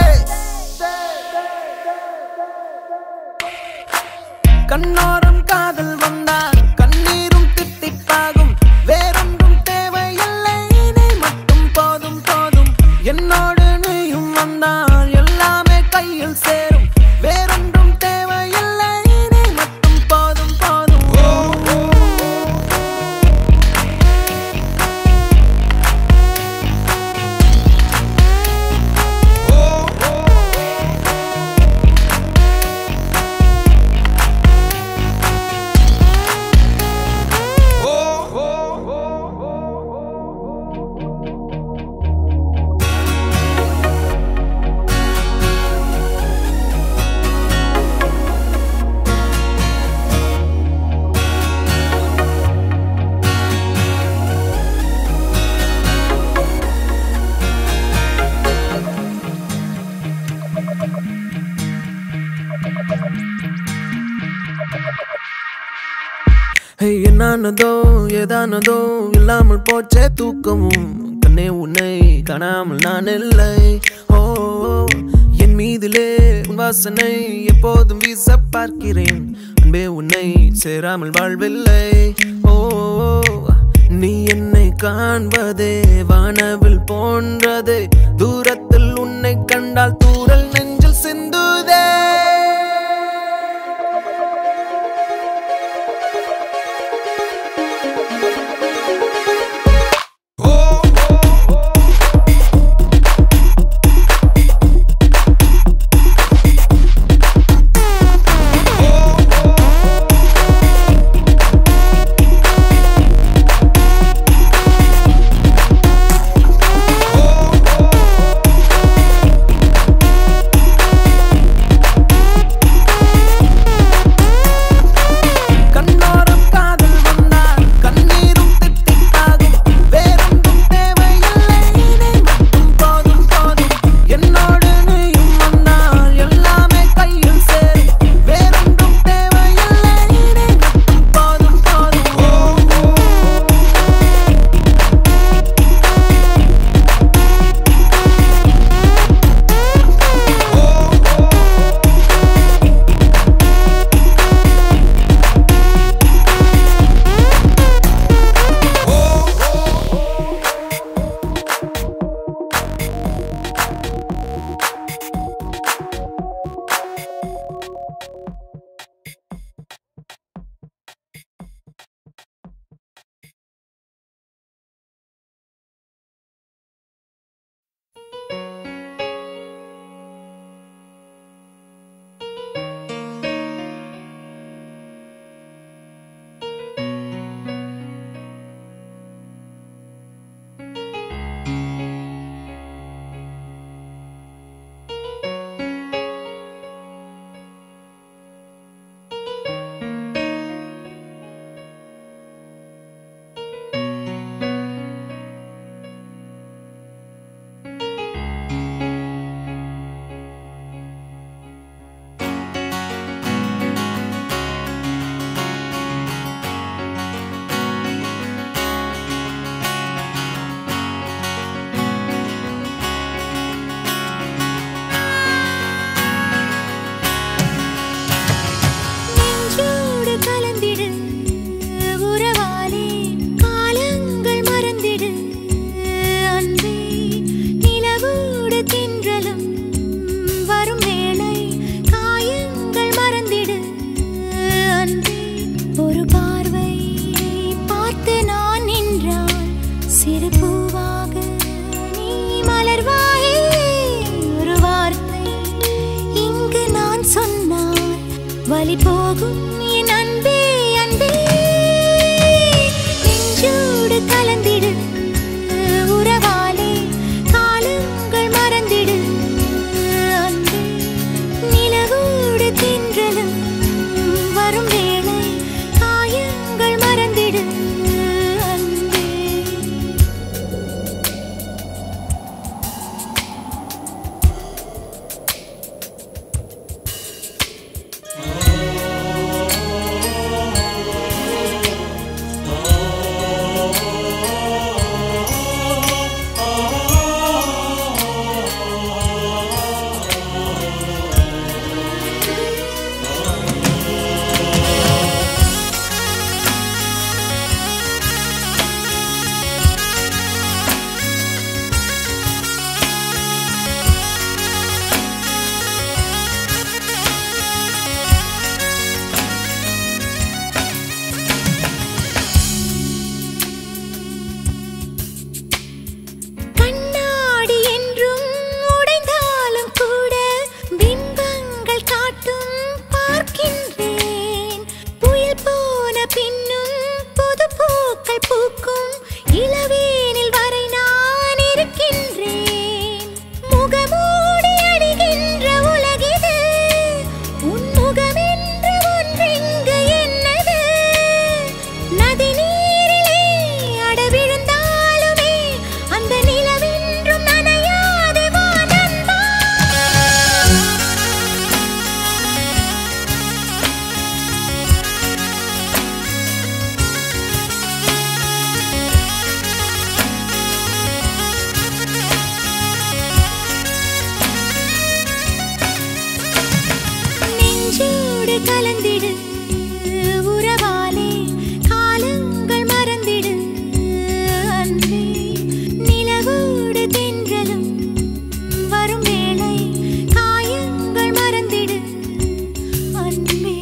கண்ணோரம் காதல் வந்தால் கண்ணீரும் தித்திப்பாகும் வேறொன்றும் தேவையில்லை நீ மட்டும் போதும் போதும் என்னோடு நீயும் வந்தால் எல்லாமே கையில் சேரும் வேறொன்றும் தேவையில்லை நீ மட்டும் போதும் போதும் என்னானதோ ஏதானதோ இல்லாமல் போச்சே தூக்கமும் கண்ணே உன்னை காணாமல் நான் இல்லை. ஓ என் மீதிலே உன் வாசனை எப்போதும் வீச பார்க்கிறேன். அன்பே உன்னை சேராமல் வாழ்வில்லை. ஓ நீ என்னை காண்பதே வானவில் போன்றதே. தூரத்தில் உன்னை கண்டால் தூரல் நெஞ்சில் சிந்துதே. வலி போகும் என் அன்பே அன்பே நெஞ்சோடு கலந்திடு உறவாலே காலங்கள் மறந்திடு அன்பே நிலவோடு தின்றலும் வரும் வேளை காயங்கள் மறந்திடு அன்பே நெஞ்சோடு கலந்திடு உறவாலே காலங்கள் மறந்திடு அன்பே நிலவோடு தென்றலும் வரும் வேளை காயங்கள் மறந்திடு அன்பே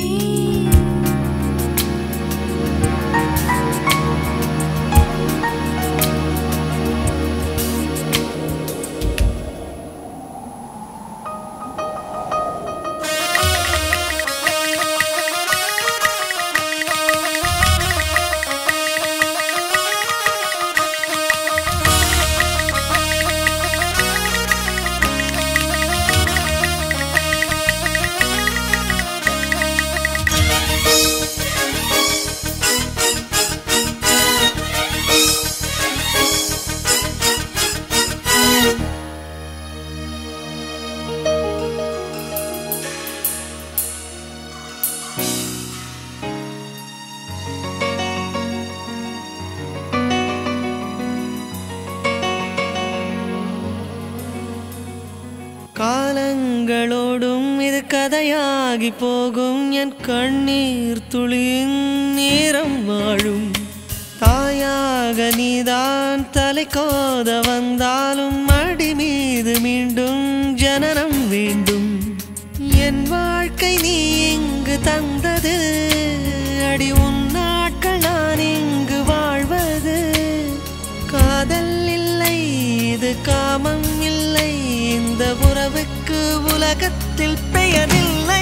காலங்களோடும் இது கதையாகி போகும் என் கண்ணீர் துளியின் நேரம் வாழும் தாயாக நீதான் தலை கோத வந்தாலும் அடி மீது மீண்டும் ஜனனம் வேண்டும் என் வாழ்க்கை நீ இங்கு தந்தது அடி உன் நாட்கள் நான் இங்கு வாழ்வது காதல் இல்லை இது காமம் இல்லை இந்த உறவுக்கு உலகத்தில் பெயரில்லை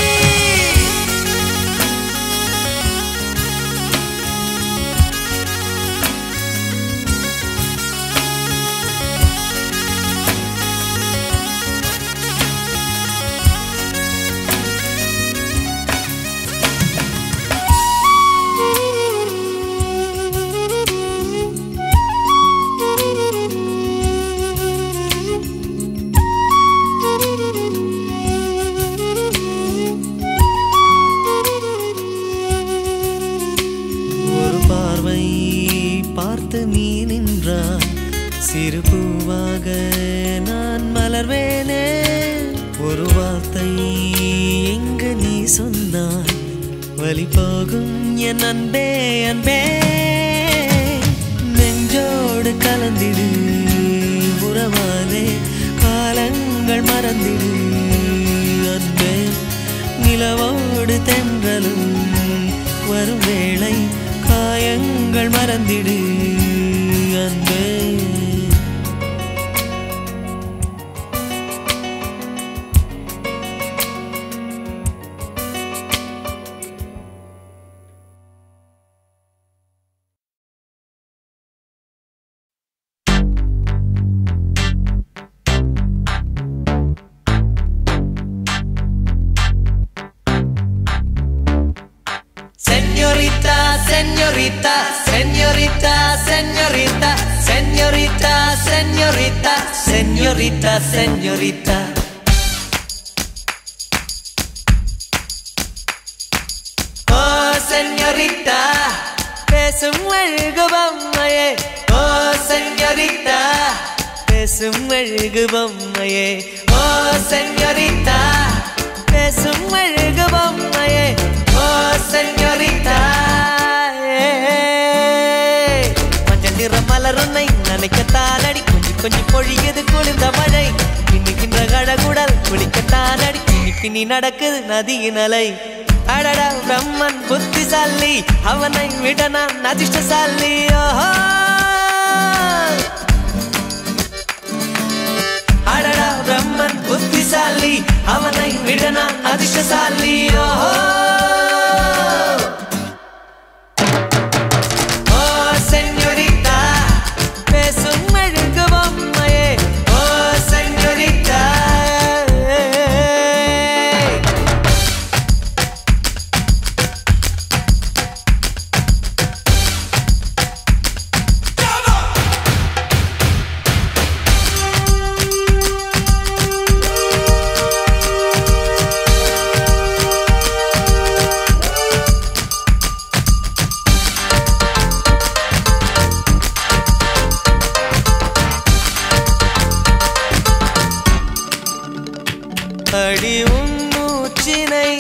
பார்த்து நீ நின்றாய் சிறு பூவாக நான் மலர்வேனே ஒரு வார்த்தை எங்கு நீ சொன்னாய் வலி போகும் என் அன்பே அன்பே நெஞ்சோடு கலந்திடு உறவாலே காலங்கள் மறந்திடு அன்பே நிலவோடு தென்றலும் வரும் வேளை காயங்கள் மறந்திடு அன்பே Señorita, señorita, señorita, señorita, señorita, señorita, señorita. Oh, señorita, பேசும் அழகு பொம்மையே. Oh, señorita, பேசும் அழகு பொம்மையே. Oh, señorita, பேசும் அழகு பொம்மையே. Oh, señorita. மலருன்னை நினைக்கத்தான் அடி கொஞ்சி கொஞ்சி பொழியது குளிர்ந்த மழை பின்னுகின்ற கழகுடல் குளிக்கத்தான் அடி பின்னி பின்னி நடக்குது நதியின் அலை அடடா பிரம்மன் புத்திசாலி அவனை விட நான் அதிர்ஷ்டசாலி ஓஹோ அடடா பிரம்மன் புத்திசாலி அவனை விட நான் அதிர்ஷ்டசாலி ஓஹோ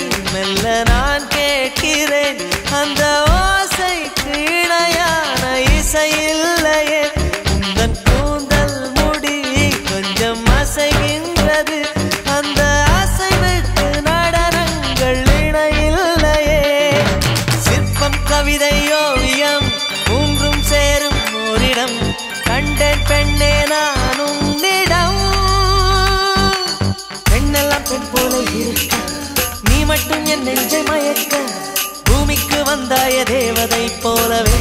மெல்ல நான் கேட்கிறேன் அந்த ஓசைக்கு இணையான இசை இல்லையே உந்தன் கூந்தல் முடி கொஞ்சம் அசைகின்றது அந்த அசைவுக்கு நடனங்கள் இணையில்லையே சிற்பம் கவிதை ஓவியம் மூன்றும் சேரும் ஓரிடம் கண்டேன் பெண்ணே நான் உன்னிடம் பெண்ணெல்லாம் பெண் போல இருக்க நீ மட்டும் என் நெஞ்சை மயக்க பூமிக்கு வந்தாய தேவதை போலவே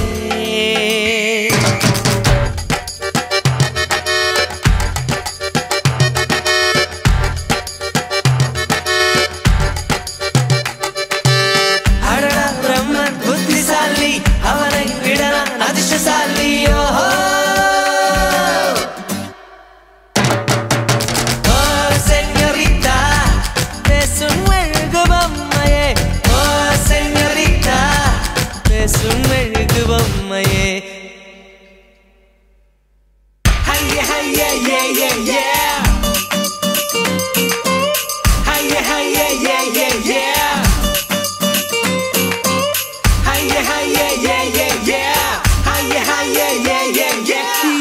அடடா பிரம்மன் புத்திசாலி அவனை விட நான் அதிர்ஷ்டசாலி ஓஹோ மெழுகு பொம்மையே ஹைய ஹைய யே யே யே ஹைய ஹைய யே யே யே ஹைய ஹைய யே யே யே ஹைய ஹைய யே யே யே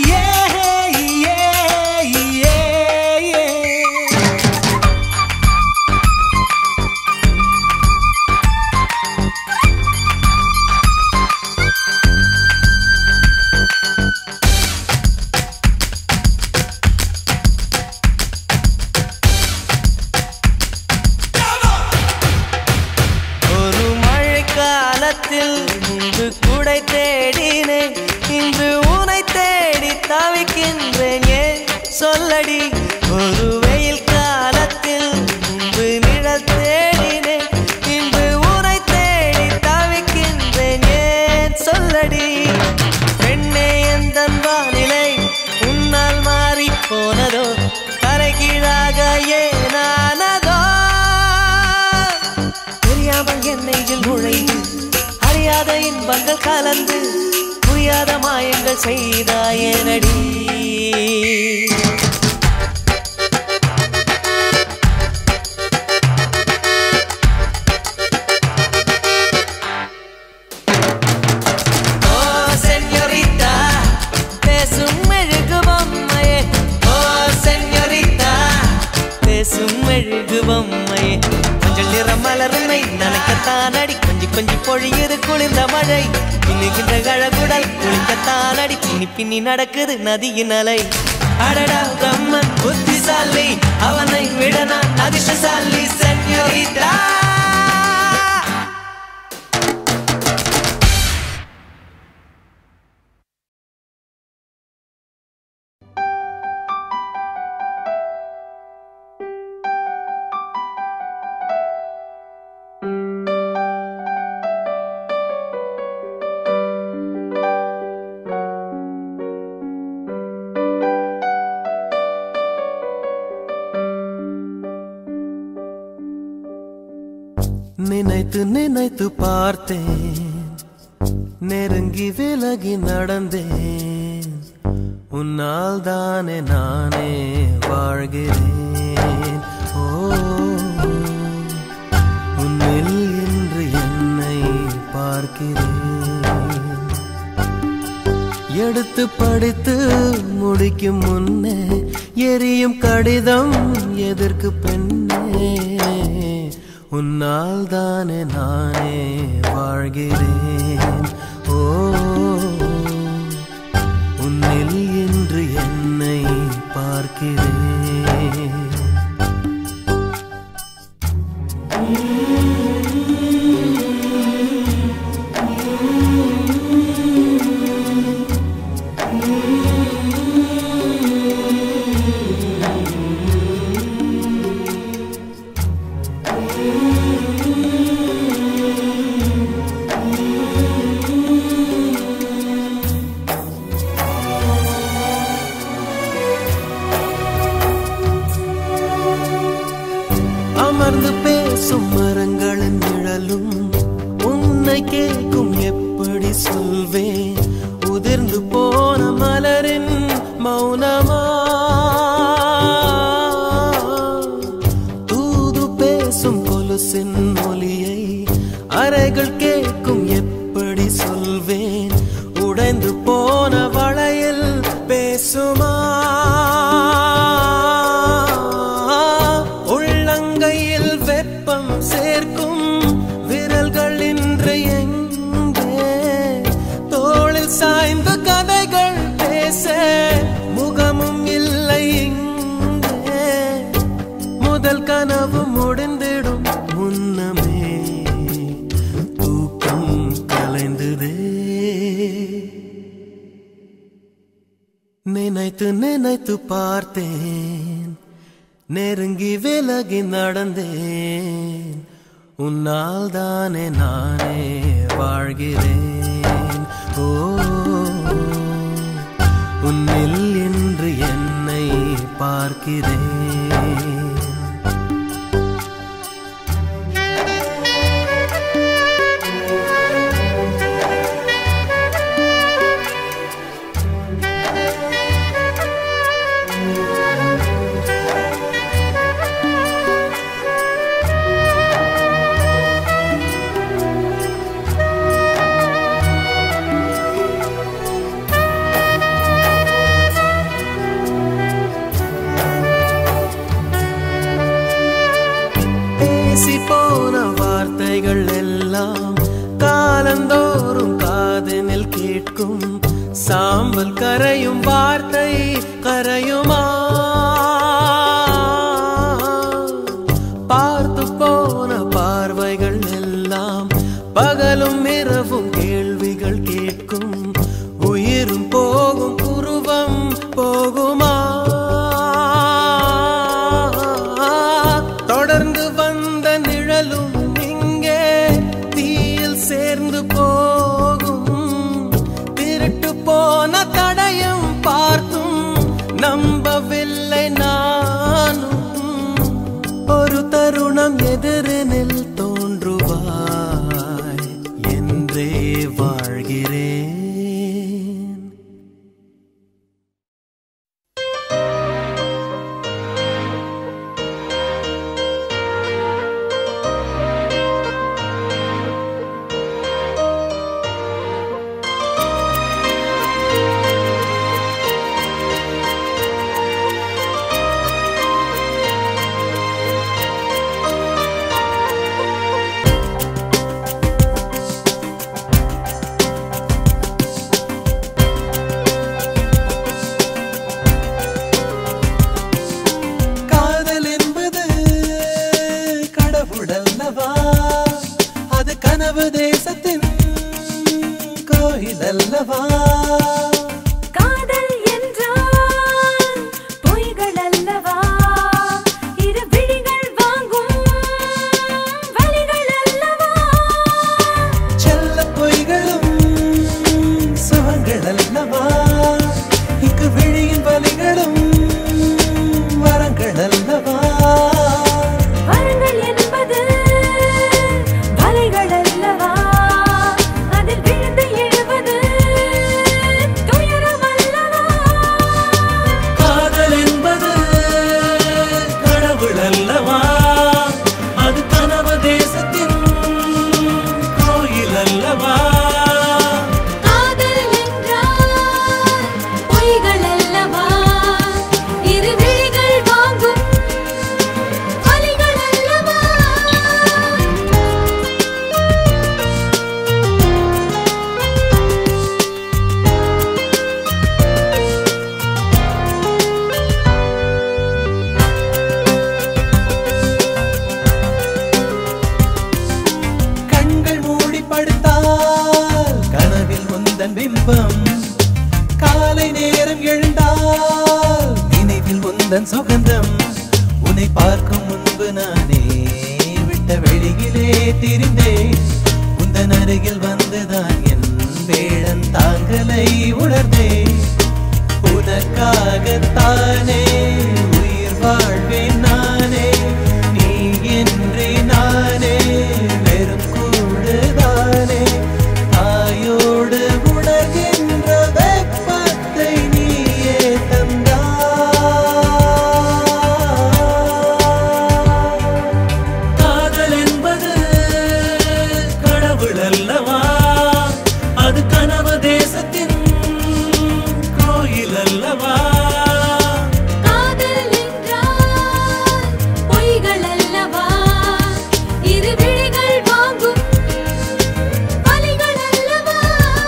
முன்பு கூடை தேடினேன் இன்று உனை தேடி தவிக்கின்றேன் ஏன் சொல்லடி ஒரு வெயில் காலத்தில் முன்பு நிழல் தேடினேன் இன்று உனை தேடி தவிக்கின்றேன் ஏன் சொல்லடி பெண்ணே எந்தன் வானிலை உன்னால் மாறி போனதோ கரைகீழாக ஏனானதோ தெரியாமல் என் நெஞ்சில் நுழைந்து அறியாத இன்பங்கள் கலந்து புரியாத மாயங்கள் செய்தாயனடி ஓ செஞோரிட்டா பேசும் மெழுகு பொம்மையே ஓ செஞோரிட்டா பேசும் மெழுகு பொம்மையே மஞ்சள் நிற மலருமை நனைக்கத்தான் அடி கொஞ்சி கொஞ்சி பொழியுது குளிர்ந்த மழை பின்னுகின்ற கழகுடல் குளிக்கத்தான் அடி பின்னி பின்னி நடக்குது நதியின் அலை அடடா பிரம்மன் புத்திசாலி அவனை விட நான் அதிர்ஷ்டசாலி செஞோரிட்டா நினைத்து நினைத்து பார்த்தேன் நெருங்கி விலகி நடந்தேன் உன்னால் தானே நானே வாழ்கிறேன் ஓ உன்னில் இன்று என்னை பார்க்கிறேன் எடுத்து படித்து முடிக்கும் முன்னே எரியும் கடிதம் எதற்கு பெண்ணே உன்னால் தானே நானே வாழ்கிறேன் ஓ உன்னில் இன்று என்னை பார்க்கிறேன் அமர்ந்து பேசும் மரங்களின் நிழலும் உன்னை கேட்கும் எப்படி சொல்வேன் உதிர்ந்து போன மலரின் மௌனமா தூது பேசும் கொலுசின் ஒலி ஒலியை அறைகள் கேட்கும் எப்படி சொல்வேன் உடைந்து போன வளையல் பேசுமா உள்ளங்கையில் வெப்பம் சேர்க்கும் விரல்கள் இன்று எங்கே தோளில் சாய்ந்த கதைகள் பேச முகமும் இல்லை இங்கே முதல் கனவு முடிந்திடும் முன்னமே தூக்கம் கலைந்ததே நினைத்து நினைத்து பார்த்தேன் நெருங்கி விலகி நடந்தேன் உன்னால் தானே நானே வாழ்கிறேன் ஓ உன்னில் என்று என்னை பார்க்கிறேன் போன வார்த்தைகள் எல்லாம் காலந்தோறும் காதனில் கேட்கும் சாம்பல் கரையும் வார்த்தை கரையுமா பார்த்து போன பார்வைகள் எல்லாம் பகலும் இரவும் கேள்விகள் கேட்கும் உயிரும் போகும் உருவம் போகுமா தொடர்ந்து இங்கே தீயில் சேர்ந்து போகும் திருட்டு போன தடயம் பார்த்தும் நம்பவில்லை நானும் ஒரு தருணம் எதிரினில் தோன்றுவாய் என்றே வாழ்கிறேன் காதல் என்றால் பொய்கள் அல்லவா இரு விழிகள் வாங்கும் வலிகள் அல்லவா செல்ல பொய்களும் சுகங்கள் அல்லவா இங்கு விழியின் வலிகளும் வரங்கள் அல்லவா வரங்கள் என்பது வலிகள் அல்லவா அதில் விழுந்து எழுவது உந்தன் சுகந்தம் உன்னை பார்க்கும் முன்பு நானே விட்ட வெளியிலே திரிந்தேன் உந்தன் அருகில் வந்துதான் என் வேடன் தாங்கலை உணர்ந்தேன் உனக்காகத்தானே உயிர் வாழ்வேன் நானே நீ என்றே நானே வெறும் கூடுதானே தாயோடு உணர்கின்ற வெப்பத்தை நீயே தந்தாய் காதல் என்பது அல்லவா அது கனவு தேசத்தின் கோயில் அல்லவா காதல் என்றால் பொய்கள் அல்லவா இரு விழிகள் வாங்கும் வலிகள் அல்லவா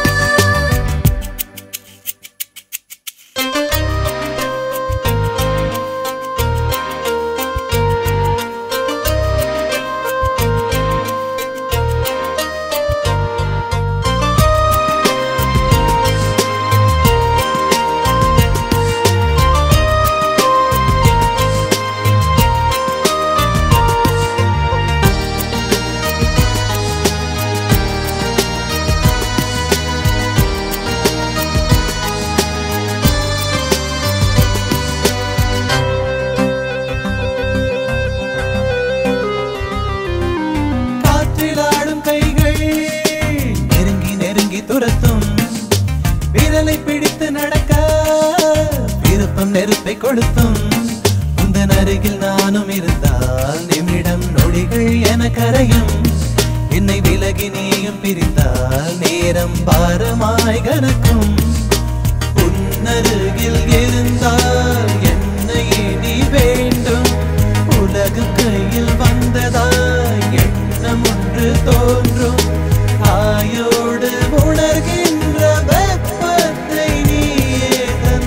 காற்றிலாடும் கைகள் நெருங்கி நெருங்கி துரத்தும் விரலை பிடித்து நடக்க விருப்பம் நெருப்பை கொளுத்தும் உந்தன் அருகில் நானும் இருந்தால் நிமிடம் நொடிகள் என கரையும் என்னை விலகி நீயும் பிரித்தால் நேரம் பாரமாய் கனக்கும் உன்னருகில் இருந்தால் என்னை நீ வேண்டும் உலகு கையில் வந்ததாய் எண்ணம் ஒன்று தோன்றும் ஆயோடு உணர்கின்ற வெப்பத்தை நீயே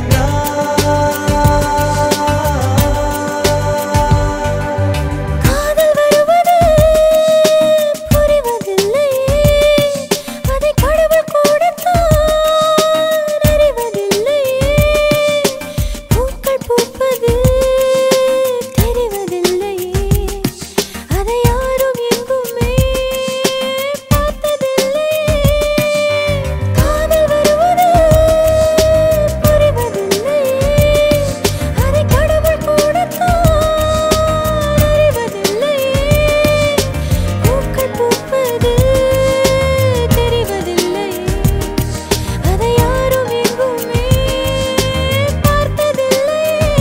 தந்தாய் காதல் வருவது புரிவதில்லை அதை கடவுள் கூடத்தான் அறிவதில்லை பூக்கள் பூப்பது தெரிவதில்லை அதை யாரும் எங்குமே பார்த்ததில்லை காதல் வருவது புரிவதில்லை அதை கடவுள் கூடத்தான் அறிவதில்லை பூக்கள் பூப்பது தெரிவதில்லை அதை யாரும் எங்குமே பார்த்ததில்லை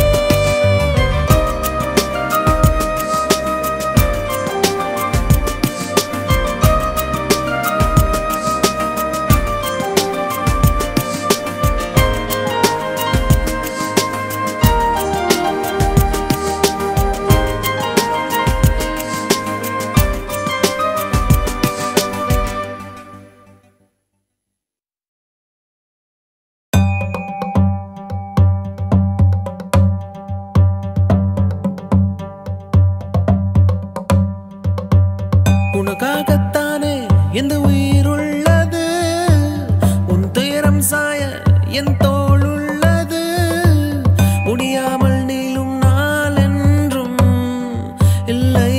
உனக்காகத்தானே எந்த உயிருள்ளது உன் துயரம் சாய என் தோள் உள்ளது முடியாமல் நீளும் நாள் என்றும் இல்லை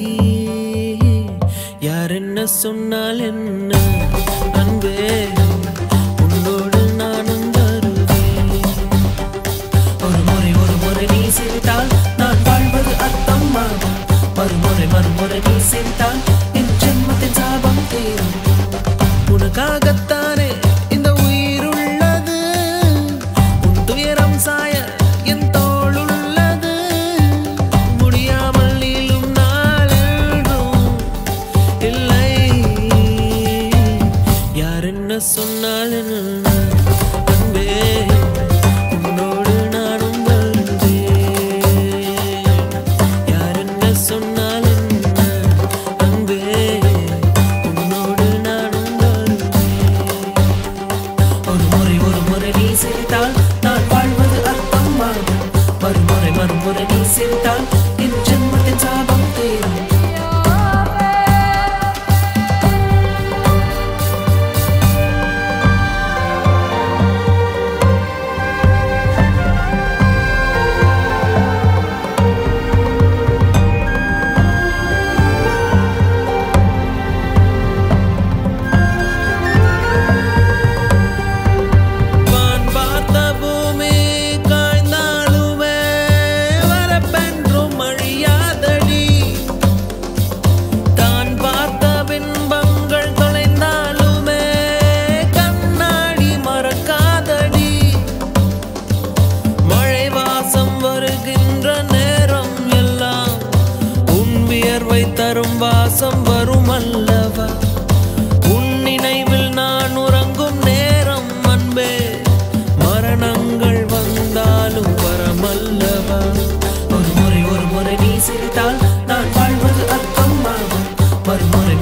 யார் என்ன சொன்னால் என்ன அன்பே உன்னோடு நானும் வருவேன் ஒரு முறை நீ சிரித்தால் நான் வாழ்வது அர்த்தமாகும் மறுமுறை நீ சிரித்தால் என் ஜென்மத்தின் சாபம் தீரும் உனக்காகத்தானே இந்த உயிர் உள்ளது உன் துயரம் சாய என் தோள் உள்ளது முடியாமல் நீளும் நாள் என்றும் இல்லை யார் என்ன சொன்னால் என்ன அன்பே உன்னோடு நானும் வருவேன் யார் என்ன சொன்னால் என்ன அன்பே உன்னோடு நானும் வருவேன் ஒரு முறை நீ சிரித்தால் நான் வாழ்வது அர்த்தமாகும் மறுமுறை நீ சிரித்தால் என் ஜென்மத்தின் சாபம் தீரும்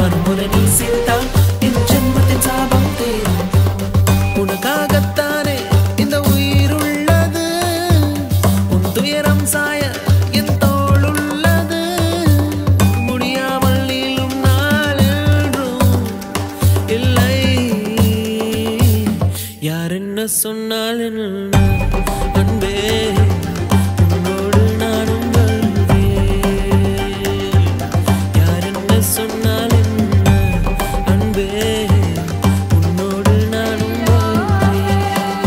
மறுமுறை நீ சிரித்தால் என் ஜென்மத்தின் சாபம் தீரும். உனக்காகத்தானே இந்த உயிர் உள்ளது, உன் துயரம் சாய என் தோள் உள்ளது. முடியாமல் நீளும் நாள் என்றும் இல்லை. யார் என்ன சொன்னால் என்ன அன்பே, உன்னோடு நானும் வருவேன். யார் என்ன சொன்னால் என்ன அன்பே, உன்னோடு நானும் வருவேன்.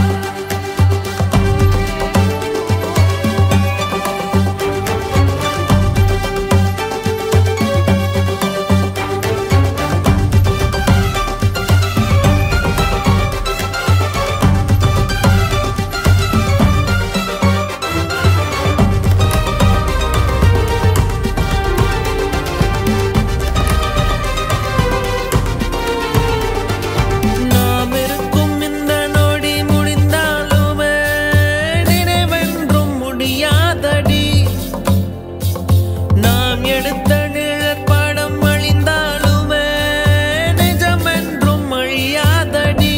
நாம் இருக்கும் இந்த நொடி முடிந்தாலுமே நினைவென்றும் முடியாதடி. நாம் எடுத்த நிழற்படம் அழிந்தாலுமே நிஜமென்றும் அழியாதடி.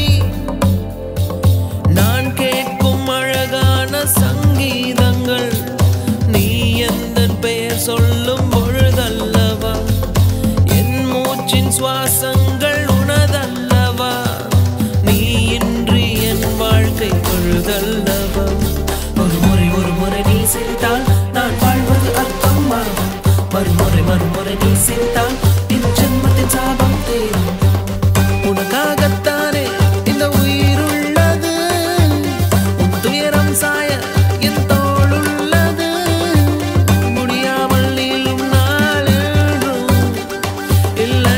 நான் கேட்கும் அழகான சங்கீதங்கள் நீ எந்தன் பெயர் சொல்லும் பொழுதல்லவா. என் மூச்சின் சுவாசங்கள் உனதல்லவா. நீ இன்றி என் வாழ்க்கை பொழுதல்லவா. ஒரு முறை நீ சிரித்தால் நான் வாழ்வது அர்த்தம் மாறும். மறுமுறை நீ சிரித்தால் என் ஜென்மத்தின் சாபம் தீரும். உனக்காகத்தானே இந்த உயிர் உள்ளது, உன் துயரம் சாய என் தோள் உள்ளது. முடியாமல் நீளும் நாள் என்றும் இல்லை.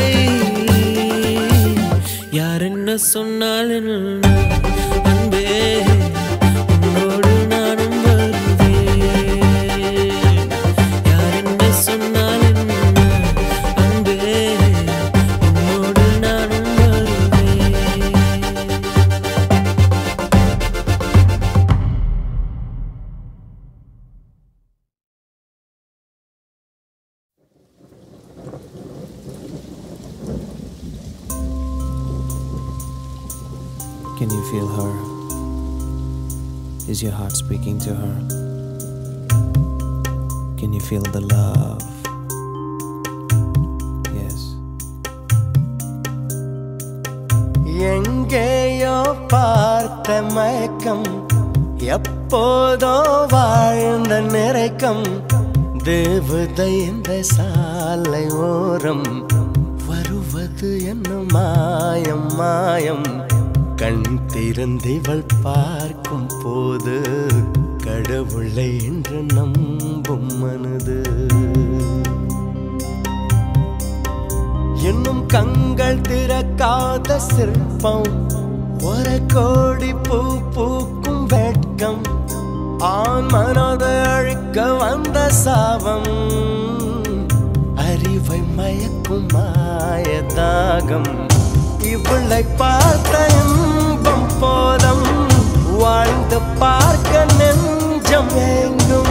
யார் என்ன சொன்னால் என்ன அன்பே, உன்னோடு நானும் வருவேன். யார் என்ன சொன்னால் என்ன அன்பே, உன்னோடு நானும் வருவேன். Can you feel her? Is your heart speaking to her? Can you feel the love? Yes. எங்கேயோ பார்த்த மயக்கம், எப்போதோ வாழ்ந்த நிறைக்கம். தேவதை இந்த சாலை ஓரம் வருவது என்ன மாயம் மாயம். கண் திறந்திவள் பார்க்கும் போது கடவுளை என்று நம்பும் மனது. இன்னும் கண்கள் திறக்காத சிற்பம், ஒரு கோடி பூ பூக்கும் வெட்கம். ஆண் மனதை அழிக்க வந்த சாபம், அறிவை மயக்கும் மாய தாகம். இவளை பார்த்த இன்பம் போதும், வாழ்ந்து பார்க்க நெஞ்சம் எங்கும்.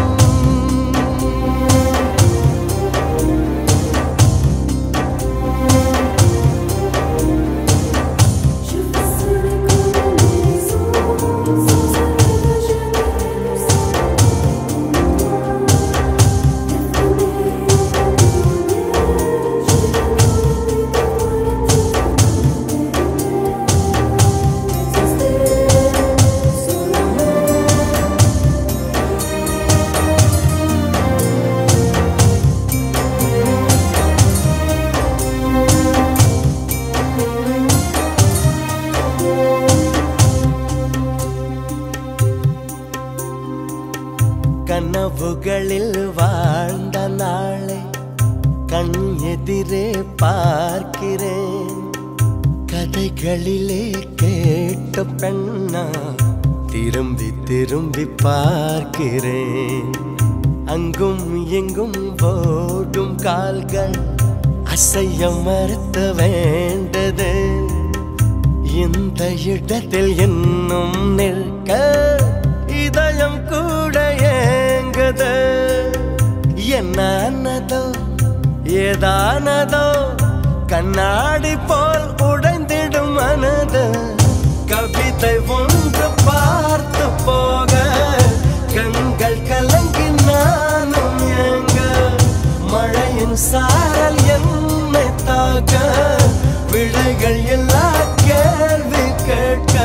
கனவுகளில் வாழ்ந்த நாளை கண் எதிரே பார்க்கிறேன். கதைகளிலே கேட்ட பெண்ணா திரும்பி திரும்பி பார்க்கிறேன். அங்கும் எங்கும் ஓடும் கால்கள் அசைய மறுத்த வேண்டது. இந்த இடத்தில் இன்னும் நிற்க இதயம் கூட ஏங்குது. என்னானதோ ஏதானதோ கண்ணாடி போல் உடைந்திடும் மனது கவிதை ஒன்று பார்த்து போக கண்கள் கலங்கி நானும் எங்க மழையின் சாரல் என்னை தாக்க விடைகள் எல்லா கேள்வி கேட்க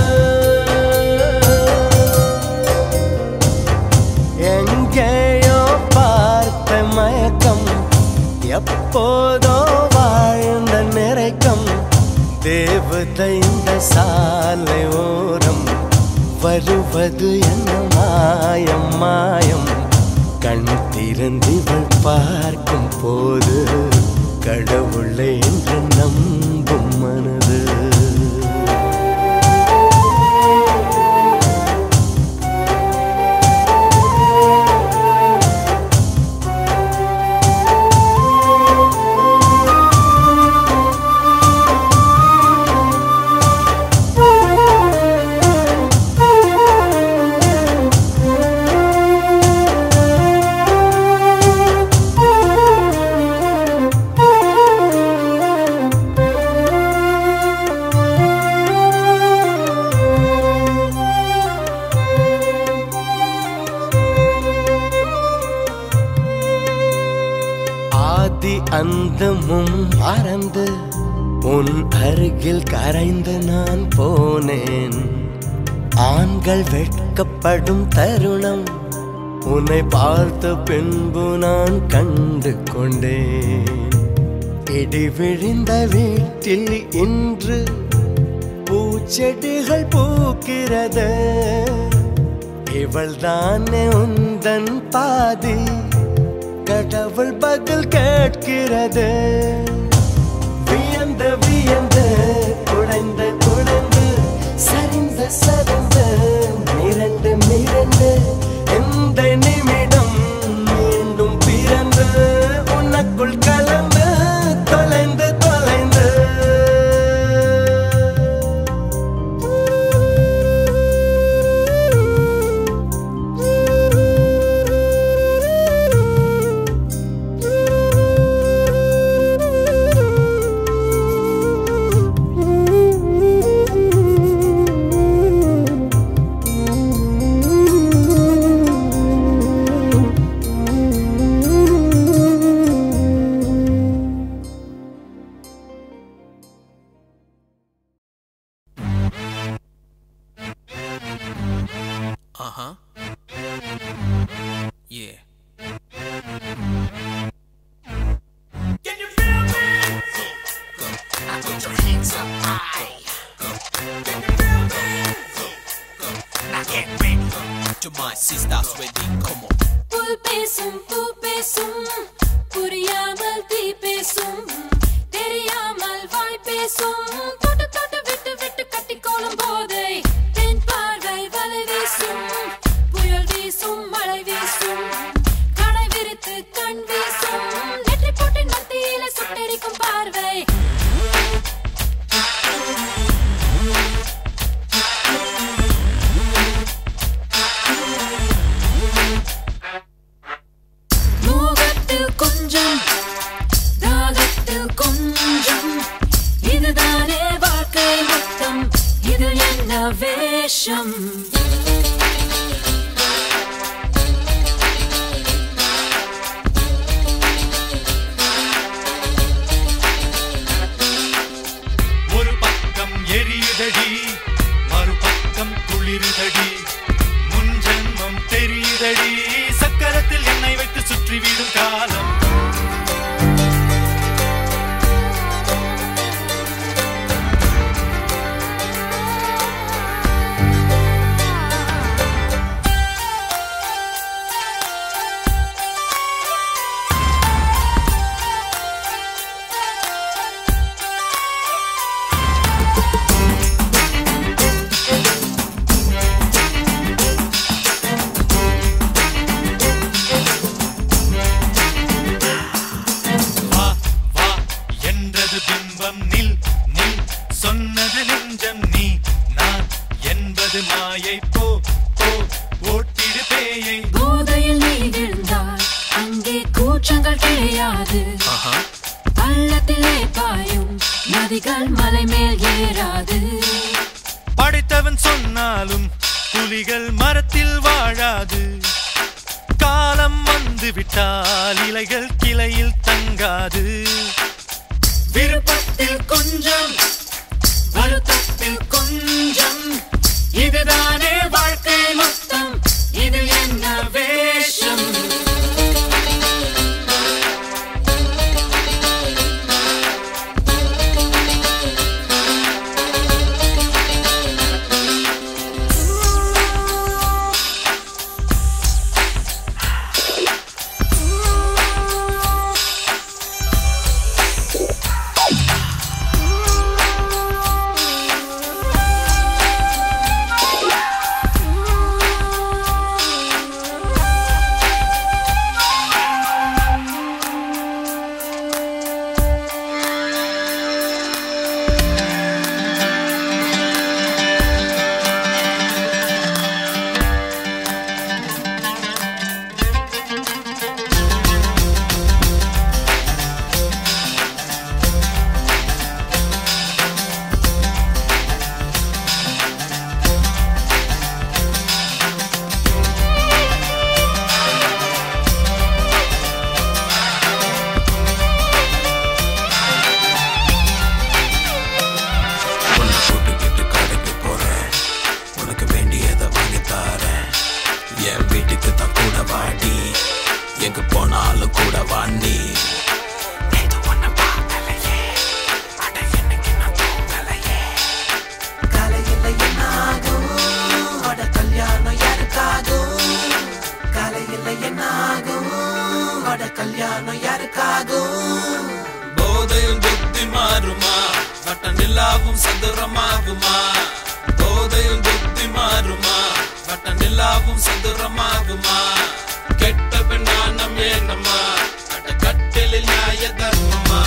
எங்கேயோ பார்த்த மயக்கம் எப்போதோ வாழ்ந்த நிறைக்கம் தேவதை இந்த சாலை ஓரம் வருவது என்ன மாயம் மாயம் கண் திறந்திவள் பார்க்கும் போது கடவுளை என்று நம்பும் மனது அந்தமும் மறந்து உன் அருகில் கரைந்து நான் போனேன் ஆண்கள் வெட்கப்படும் தருணம் உன்னை பார்த்த பின்பு நான் கண்டு கொண்டேன் இடி விழுந்த வீட்டில் இன்று பூச்செடிகள் பூக்கிறது இவள் தானே உந்தன் பாதி கடவுள் பதில் கேட்கிறது வியந்து வியந்து குடைந்து குடைந்து சரிந்து சரிந்து மிரண்டு மிரண்டு எந்த நிமிடம் மீண்டும் பிறந்து உனக்குள் கலந்து தொலைந்து தொலைந்து Yeah. Can you feel me? Go. Now put your hands up high. Go. Can you feel me? Go. Now get ready. To my sister's wedding, come on. பூ பேசும் புரியாமல் தீ பேசும் தெரியாமல் வாய் பேசும் தொட்டு தொட்டு விட்டு விட்டு கட்டிக்கோளும் போதை தென் பார்வை வலை வீசும் புயல் வீசும் மழை வீசும் கடை விரித்து கண் வீசும் நெற்றி போட்டின் மத்தியில சுட்டெரிக்கும் பார்வை மோகத்தில் கொஞ்சம் தாகத்தில் கொஞ்சம் இதுதானே வாழ்க்கை மொத்தம் இது என்ன வேஷம் ஒரு பக்கம் எரியுதடி மறுபக்கம் குளிருதடி முன்ஜென்மம் தெரியுதடி சக்கரத்தில் எண்ணெய் வைத்து சுற்றிவிடும் காலம் பள்ளத்திலே பாய் புலிகள் மலை மேல் ஏறாது. படைத்தவன் சொன்னாலும் புலிகள் மரத்தில் வாழாது. காலம் வந்து விட்டால் இலைகள் கிளையில் தங்காது. விருப்பத்தில் கொஞ்சம் வருத்தத்தில் கொஞ்சம் இதுதானே வாழ்க்கை மொத்தம். இது என்ன வேஷம்? போதையில் புத்தி மாறுமா வட்டநிலாவும் சதுரமாகுமா? போதையில் புத்தி மாறுமா வட்டநிலாவும் சதுரமாகுமா? கெட்ட பெண்ணானம் ஏனமா அட கட்டிலில் நியாய தர்மமா?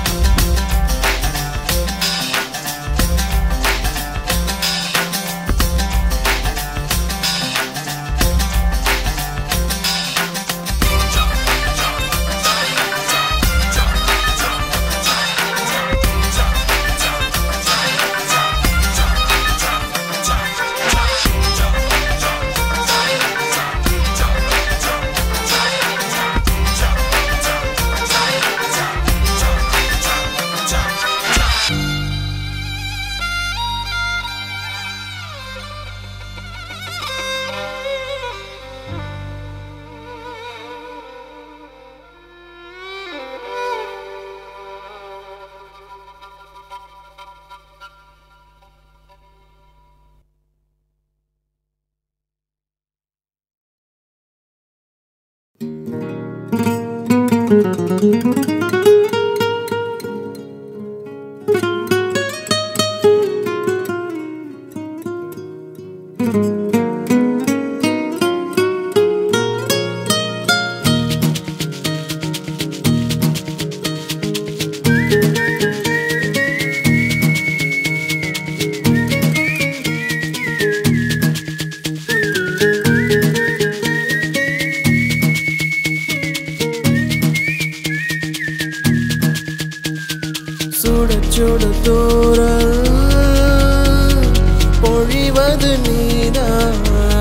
பொழிவது நீதான்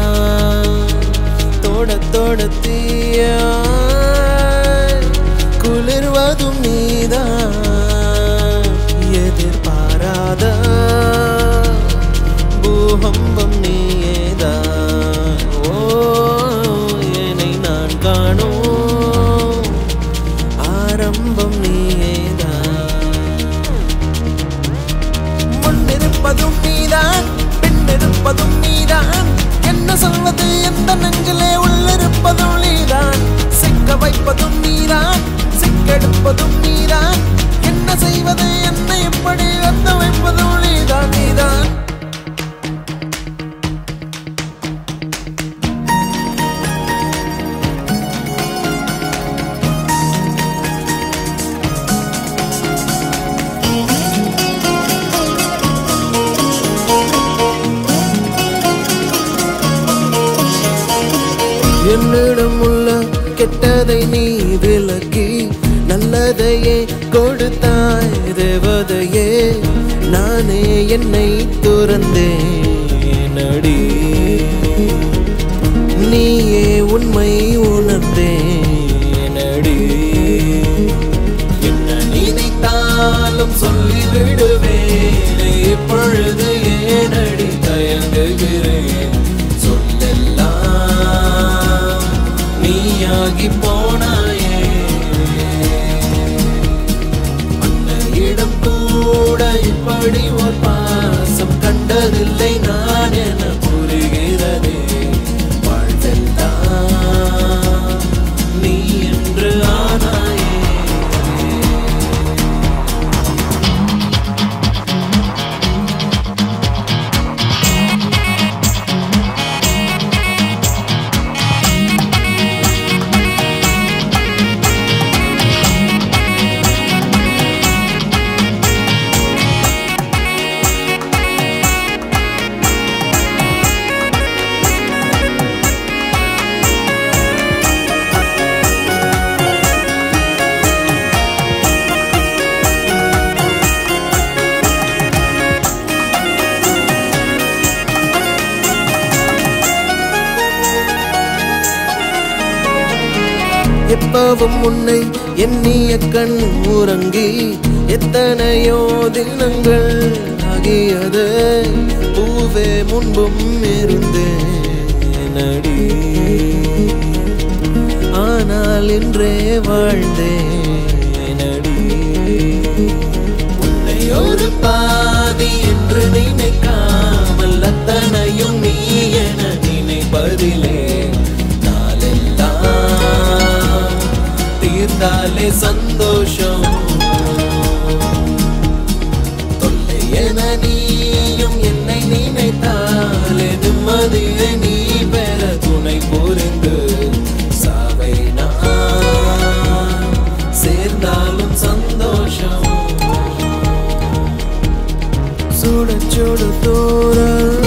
தோட தோட தீயா குளிர்வதும் நீதான் எதிர்பாராத பூகம்பம் நீயேதான். ஓ என்னை நான் காணும் ஆரம்பம் நீயேதான். முன்னிருப்பதும் நீதான் பின்னிருப்பதும் நீதான். என்ன சொல்வது எந்த நெஞ்சிலே உள்ளிருப்பதும் நீதான். சிக்க வைப்பதும் நீதான் சிக்கெடுப்பதும் நீதான். என்ன செய்வது என்ன எப்படி அந்த வைப்பதும் நீதான் நீதான். என்னிடம் உள்ள கெட்டதை நீ விலக்கி நல்லதையே கொடுத்தாய் தேவதையே. என்னை துறந்தேன் அடி நீயே உண்மை உணர்ந்தேன் அடி என்ன நினைத்தாலும் சொல்லிவிடுவேன் இப்பொழுது ஏனடி தயங்குகிறேன் சொல்லெல்லாம் நீயாகி போனாயே அன்னையிடம் கூட இப்படி ஒரு பாசம் கண்டதில்லை நான் என புரிகிறதே வாழ்வெல்லாம் நீ என்று ஆனாயே எப்பவும் உன்னை எண்ணிய கண் உறங்கி எத்தனையோ தினங்கள் ஆகியது பூவே முன்பும் இருந்தேன் அடி ஆனால் இன்றே வாழ்ந்தேன் அடி உன்னை ஒரு பாதி என்று நினைக்காமல் அத்தனையும் நீ என நினைப்பதிலே தீர்ந்தாலே சந்தோஷம் தொல்லை என நீயும் என்னை நினைத்தாலே நிம்மதியை நீ பெற துணை புரிந்து சாவை நான் சேர்ந்தாலும் சந்தோஷம் சுட சுட தோறல்